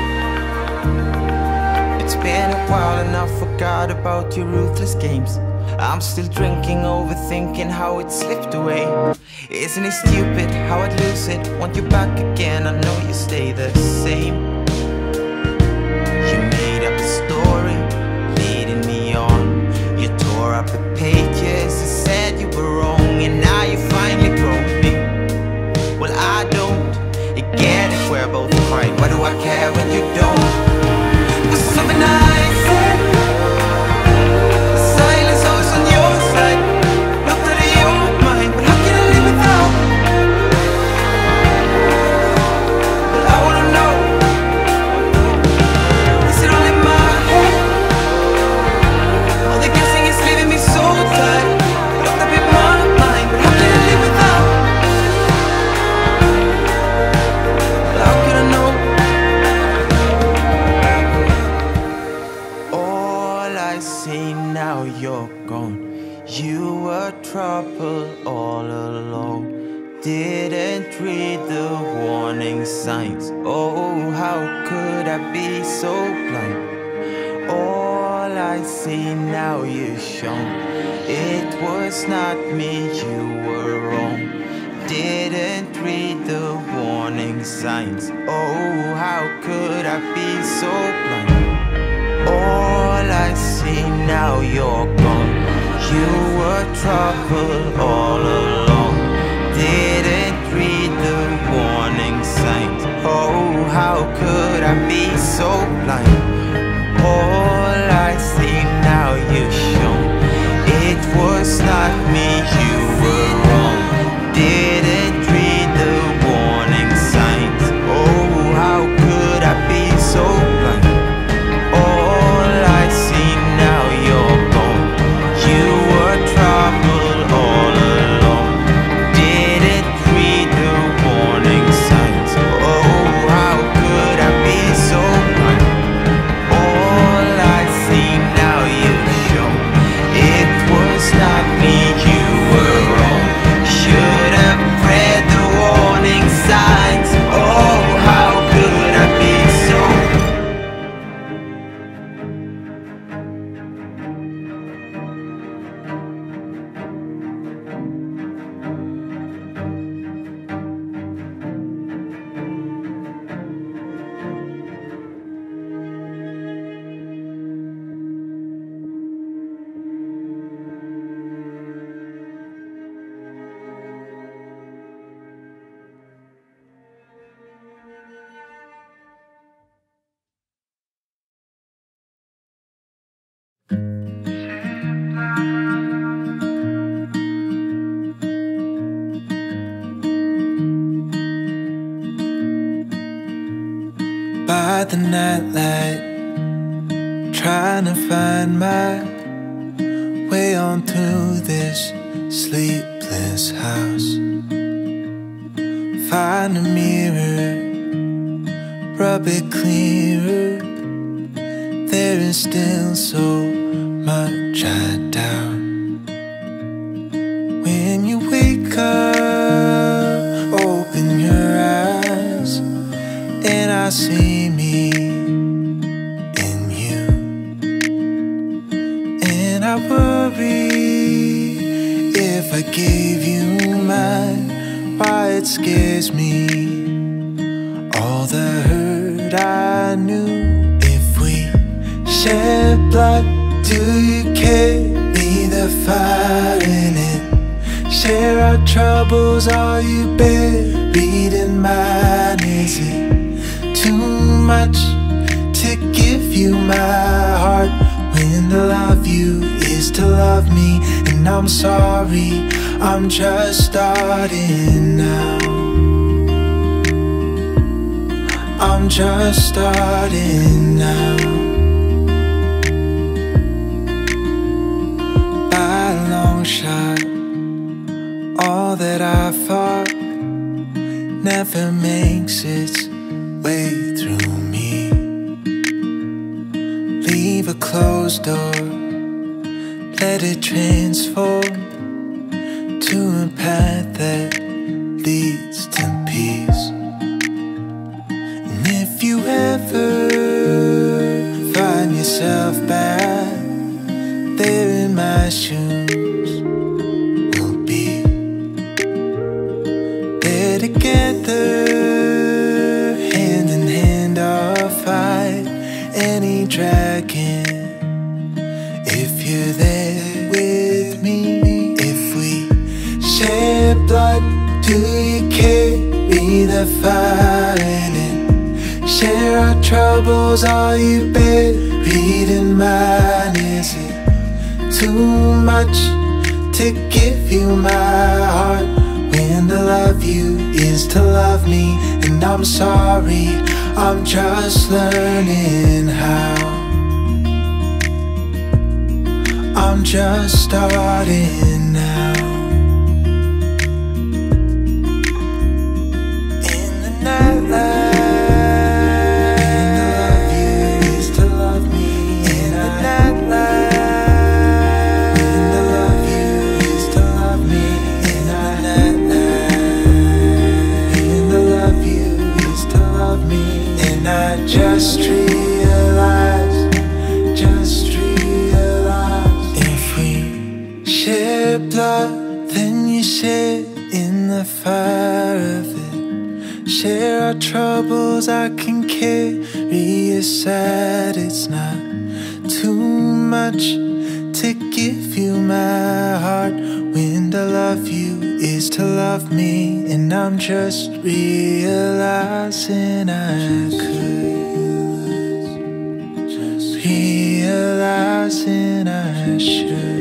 It's been a while and I forgot about your ruthless games. I'm still drinking, overthinking how it slipped away. Isn't it stupid how I'd lose it? Want you back again, I know you stay the same. You made up a story, leading me on. You tore up the pages and said you were wrong, and now you finally broke me. Well, I don't get it, we're both crying. Why do I care when you don't? Was something I said. Silence always on your side, looked out of your mind. But how can I live without? Well, I wanna know. Is it all in my head? All the guessing is leaving me so tight. Looked up in my mind, but how can I live without? Well, how can I know? All I see now, you're gone. You were trouble all along. Didn't read the warning signs. Oh, how could I be so blind? All I see now, you're shown. It was not me, you were wrong. Didn't read the warning signs. Oh, how could I be so blind? All I see now, you're gone. You were trouble all along. Didn't read the warning signs. Oh, how could I be so blind? All I see now, you've shown. It was not me, you were wrong. Didn't read the warning signs. Oh, how could I be so blind? All I see now, you're gone. You were trouble all along. Didn't read the warning signs. Oh, how could I be so blind? All I see now, you've shown. It was not me, you were wrong. Should have read the warning signs. Oh, how could I be so? By the nightlight, trying to find my way onto this sleepless house. Find a mirror, rub it clearer. There is still so much I doubt. When you wake up, open your eyes, and I see me in you. gave you mine. Why it scares me, all the hurt I knew. If we shed blood, do you carry the fire in it? Share our troubles, are you buried in mine? Is it too much to give you my heart, when to love you is to love me? And I'm sorry, I'm just starting now. I'm just starting now. By a long shot, all that I fought never makes its way through me. Leave a closed door, let it transform to a path that leads to peace. And if you ever find yourself back there in my shoes, we'll be there together, hand in hand, or fight any dragon. If you're there with me, if we share blood, do you carry the fire in it? Share our troubles, are you buried in mine? Is it too much to give you my heart, when to love you is to love me? And I'm sorry, I'm just learning how. I'm just starting now. In the nightlight, just realize, if we share blood, then you share in the fire of it. Share our troubles, I can carry a sad. It's not too much to give you my heart, when to love you is to love me. And I'm just realizing I could, realizing I should.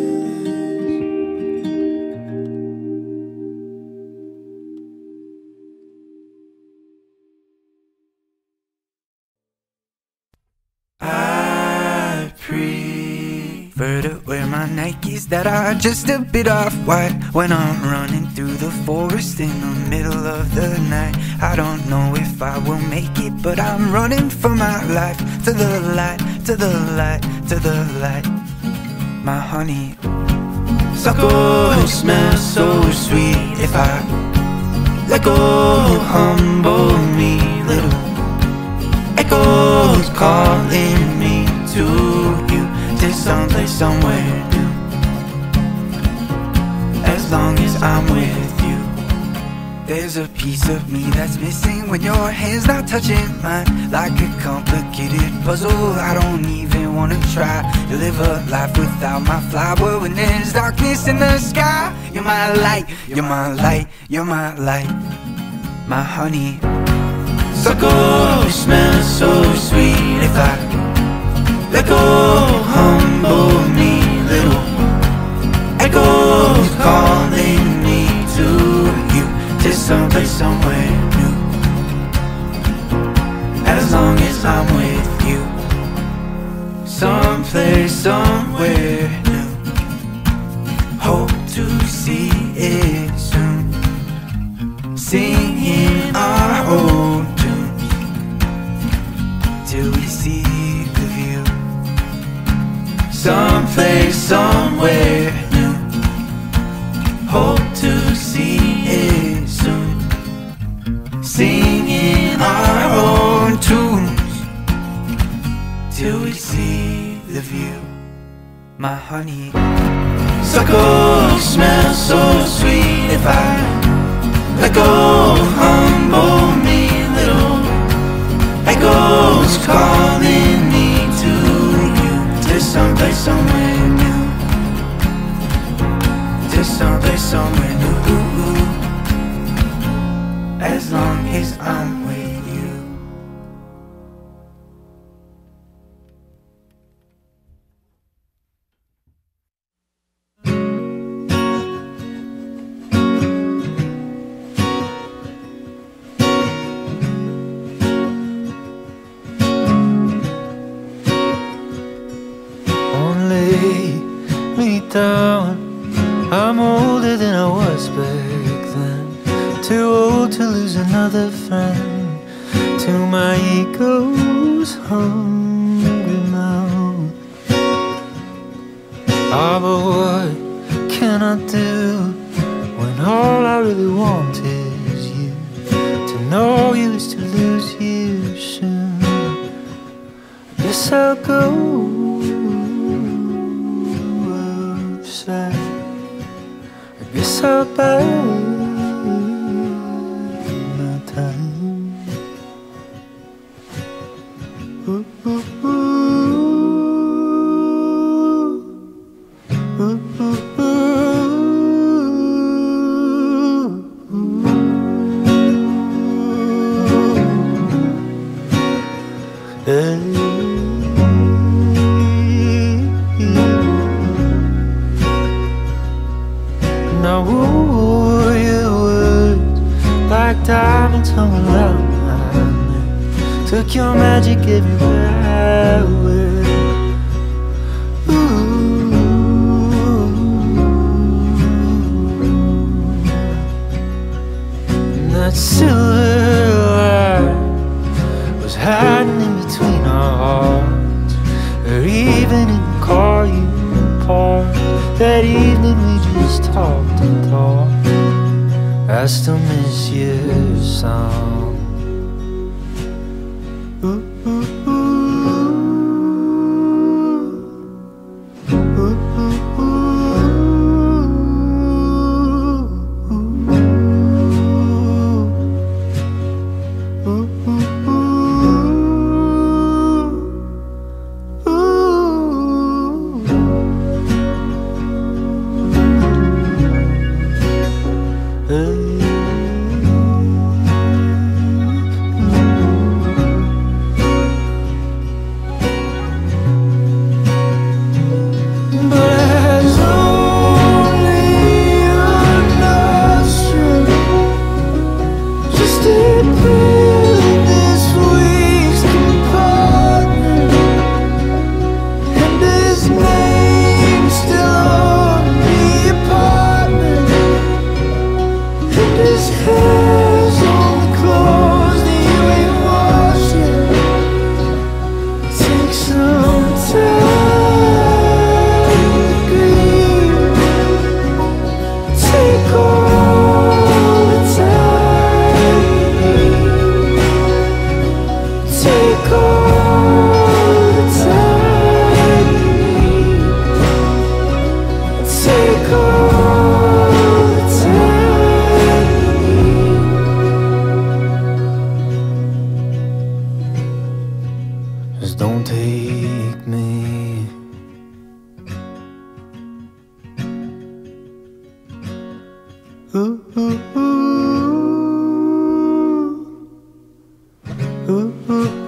I prefer to wear my Nikes that are just a bit off-white when I'm running through the forest in the middle of the night. I don't know if I will make it, but I'm running for my life. To the light, to the light, to the light. My honey suckle smells so sweet. If I let go, humble me. Little echoes calling me to you, to someplace, somewhere new. As long as I'm with you, there's a piece of me that's missing when your hand's not touching mine. Like a complicated puzzle, I don't even wanna try to live a life without my flower. When there's darkness in the sky, you're my light, you're my light, you're my light. My honey suckle smells so sweet. If I let go, humble me. Little echoes calling me to you, to someplace, somewhere new. As long as I'm with you, someplace, somewhere new. Hope to see it soon, singing our old tunes till we see the view. Someplace, somewhere new. Hope to see it soon, singing our own tunes till we see the view. My honey Suckles smell so sweet. If I let go, humble me, little echoes calling me to you, to someplace somewhere new, to someplace somewhere new. As long as I'm with you. Me down, I'm older than I was back then, too old to lose another friend, to my ego's hungry mouth. Ah, but what can I do when all I really want is you? To know you is to lose you soon. I guess I'll go. I guess I'll bide my time. Ooh, ooh, ooh. Ooh, ooh, ooh. Hey. Now ooh, your words like diamonds hung around my neck, took your magic everywhere I went. And that silver light was hiding in between our hearts, or even in the car you parked. That evening we just talked and talked. I still miss your song. Ooh, ooh, ooh. Ooh, ooh, ooh. Ooh, ooh, ooh. Just don't take me. Ooh, ooh, ooh. Ooh, ooh, ooh.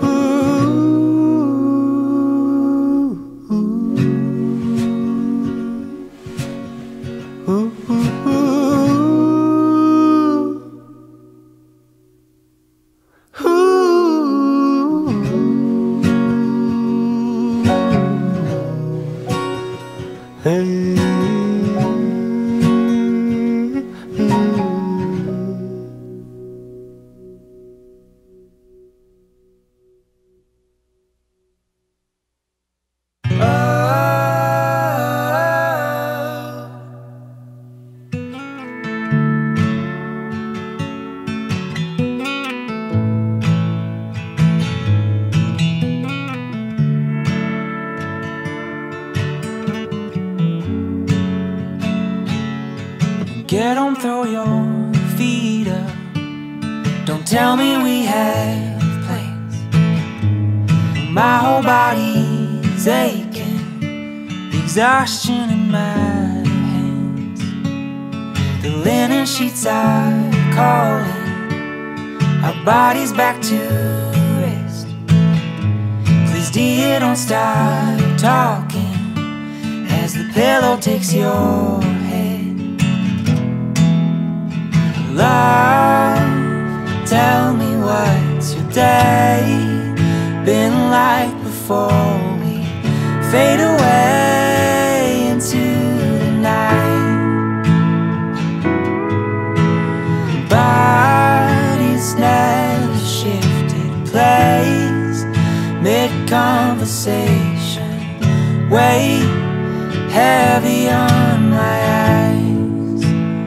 Ooh, ooh, ooh. Hey, throw your feet up. Don't tell me we have plans. My whole body's aching, the exhaustion in my hands. The linen sheets are calling, our bodies back to rest. Please dear, don't stop talking as the pillow takes your head. Love, tell me what's your day been like before we fade away into the night. Bodies never shifted place, mid-conversation, weight heavy on my eyes.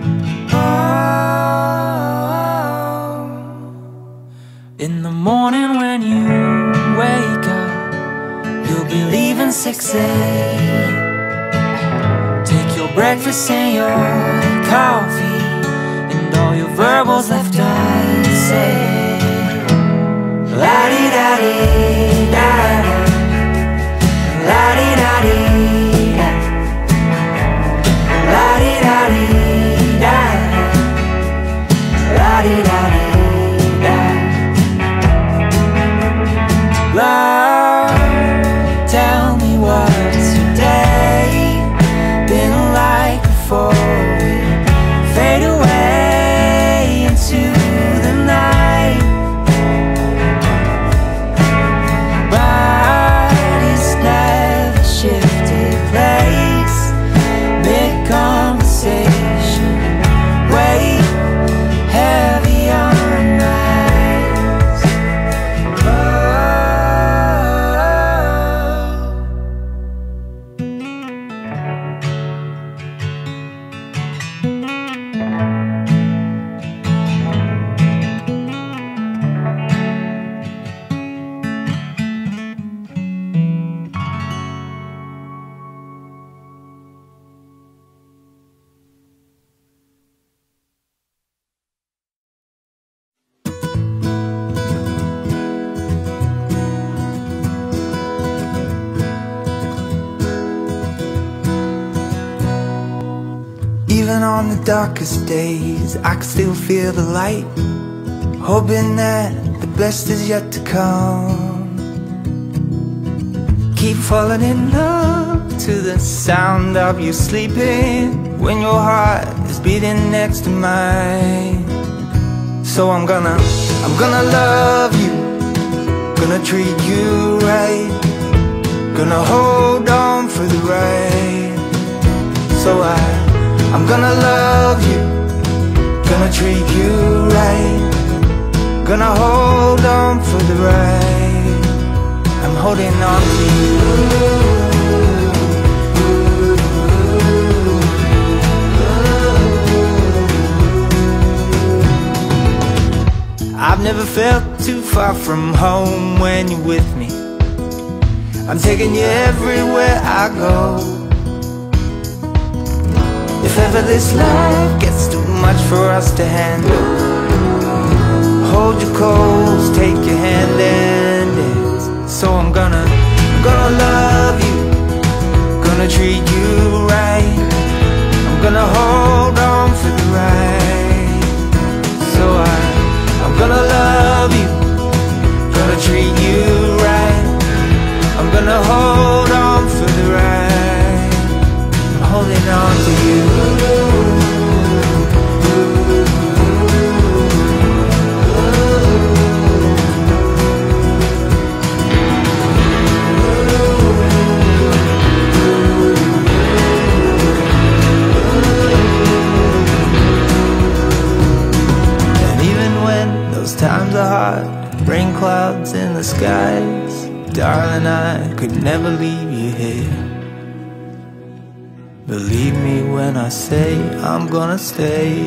Oh, in the morning when you wake up, you'll be leaving 6 a.m. Take your breakfast and your coffee and all your verbals left unsaid. La-di-da-di-da-da, la-di-da-di-da, la-di-da-di-da, la-di-da-di-da. Love, tell me what's your day been like before we fade away into the night. Bodies never shifted place, mid-conversation, weight heavy on my eyes. Even on the darkest days, I can still feel the light, hoping that the best is yet to come. Keep falling in love to the sound of you sleeping when your heart is beating next to mine. So I'm gonna love you, gonna treat you right, gonna hold on for the ride. So I'm gonna love you, gonna treat you right, gonna hold on for the ride. I'm holding on to you. I've never felt too far from home when you're with me. I'm taking you everywhere I go. If ever this love gets too much for us to handle, hold you close, take your hand and dance. So I'm gonna love you, gonna treat you right, I'm gonna hold on for the ride. So I'm gonna love you, gonna treat you right, I'm gonna hold on for the ride. I'm holding on to you. Times are hard, rain clouds in the skies. Darling, I could never leave you here. Believe me when I say I'm gonna stay.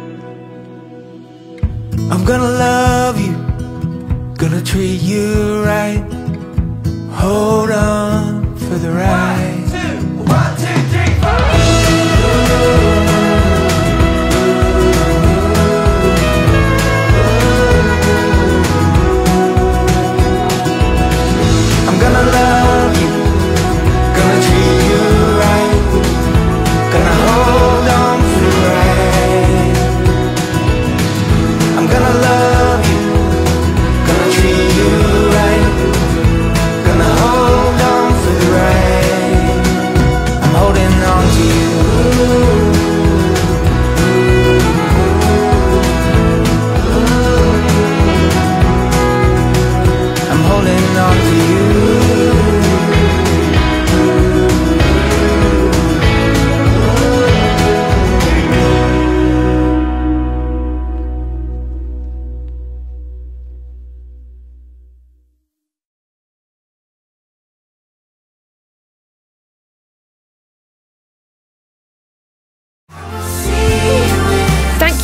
I'm gonna love you, gonna treat you right, hold on for the ride. 1, 2, 1, 2, 3, 4.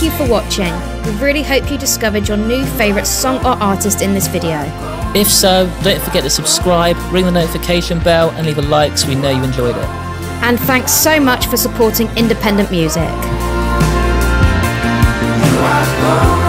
you for watching. We really hope you discovered your new favourite song or artist in this video. If so, don't forget to subscribe, ring the notification bell and leave a like so we know you enjoyed it. And thanks so much for supporting independent music. You are gone.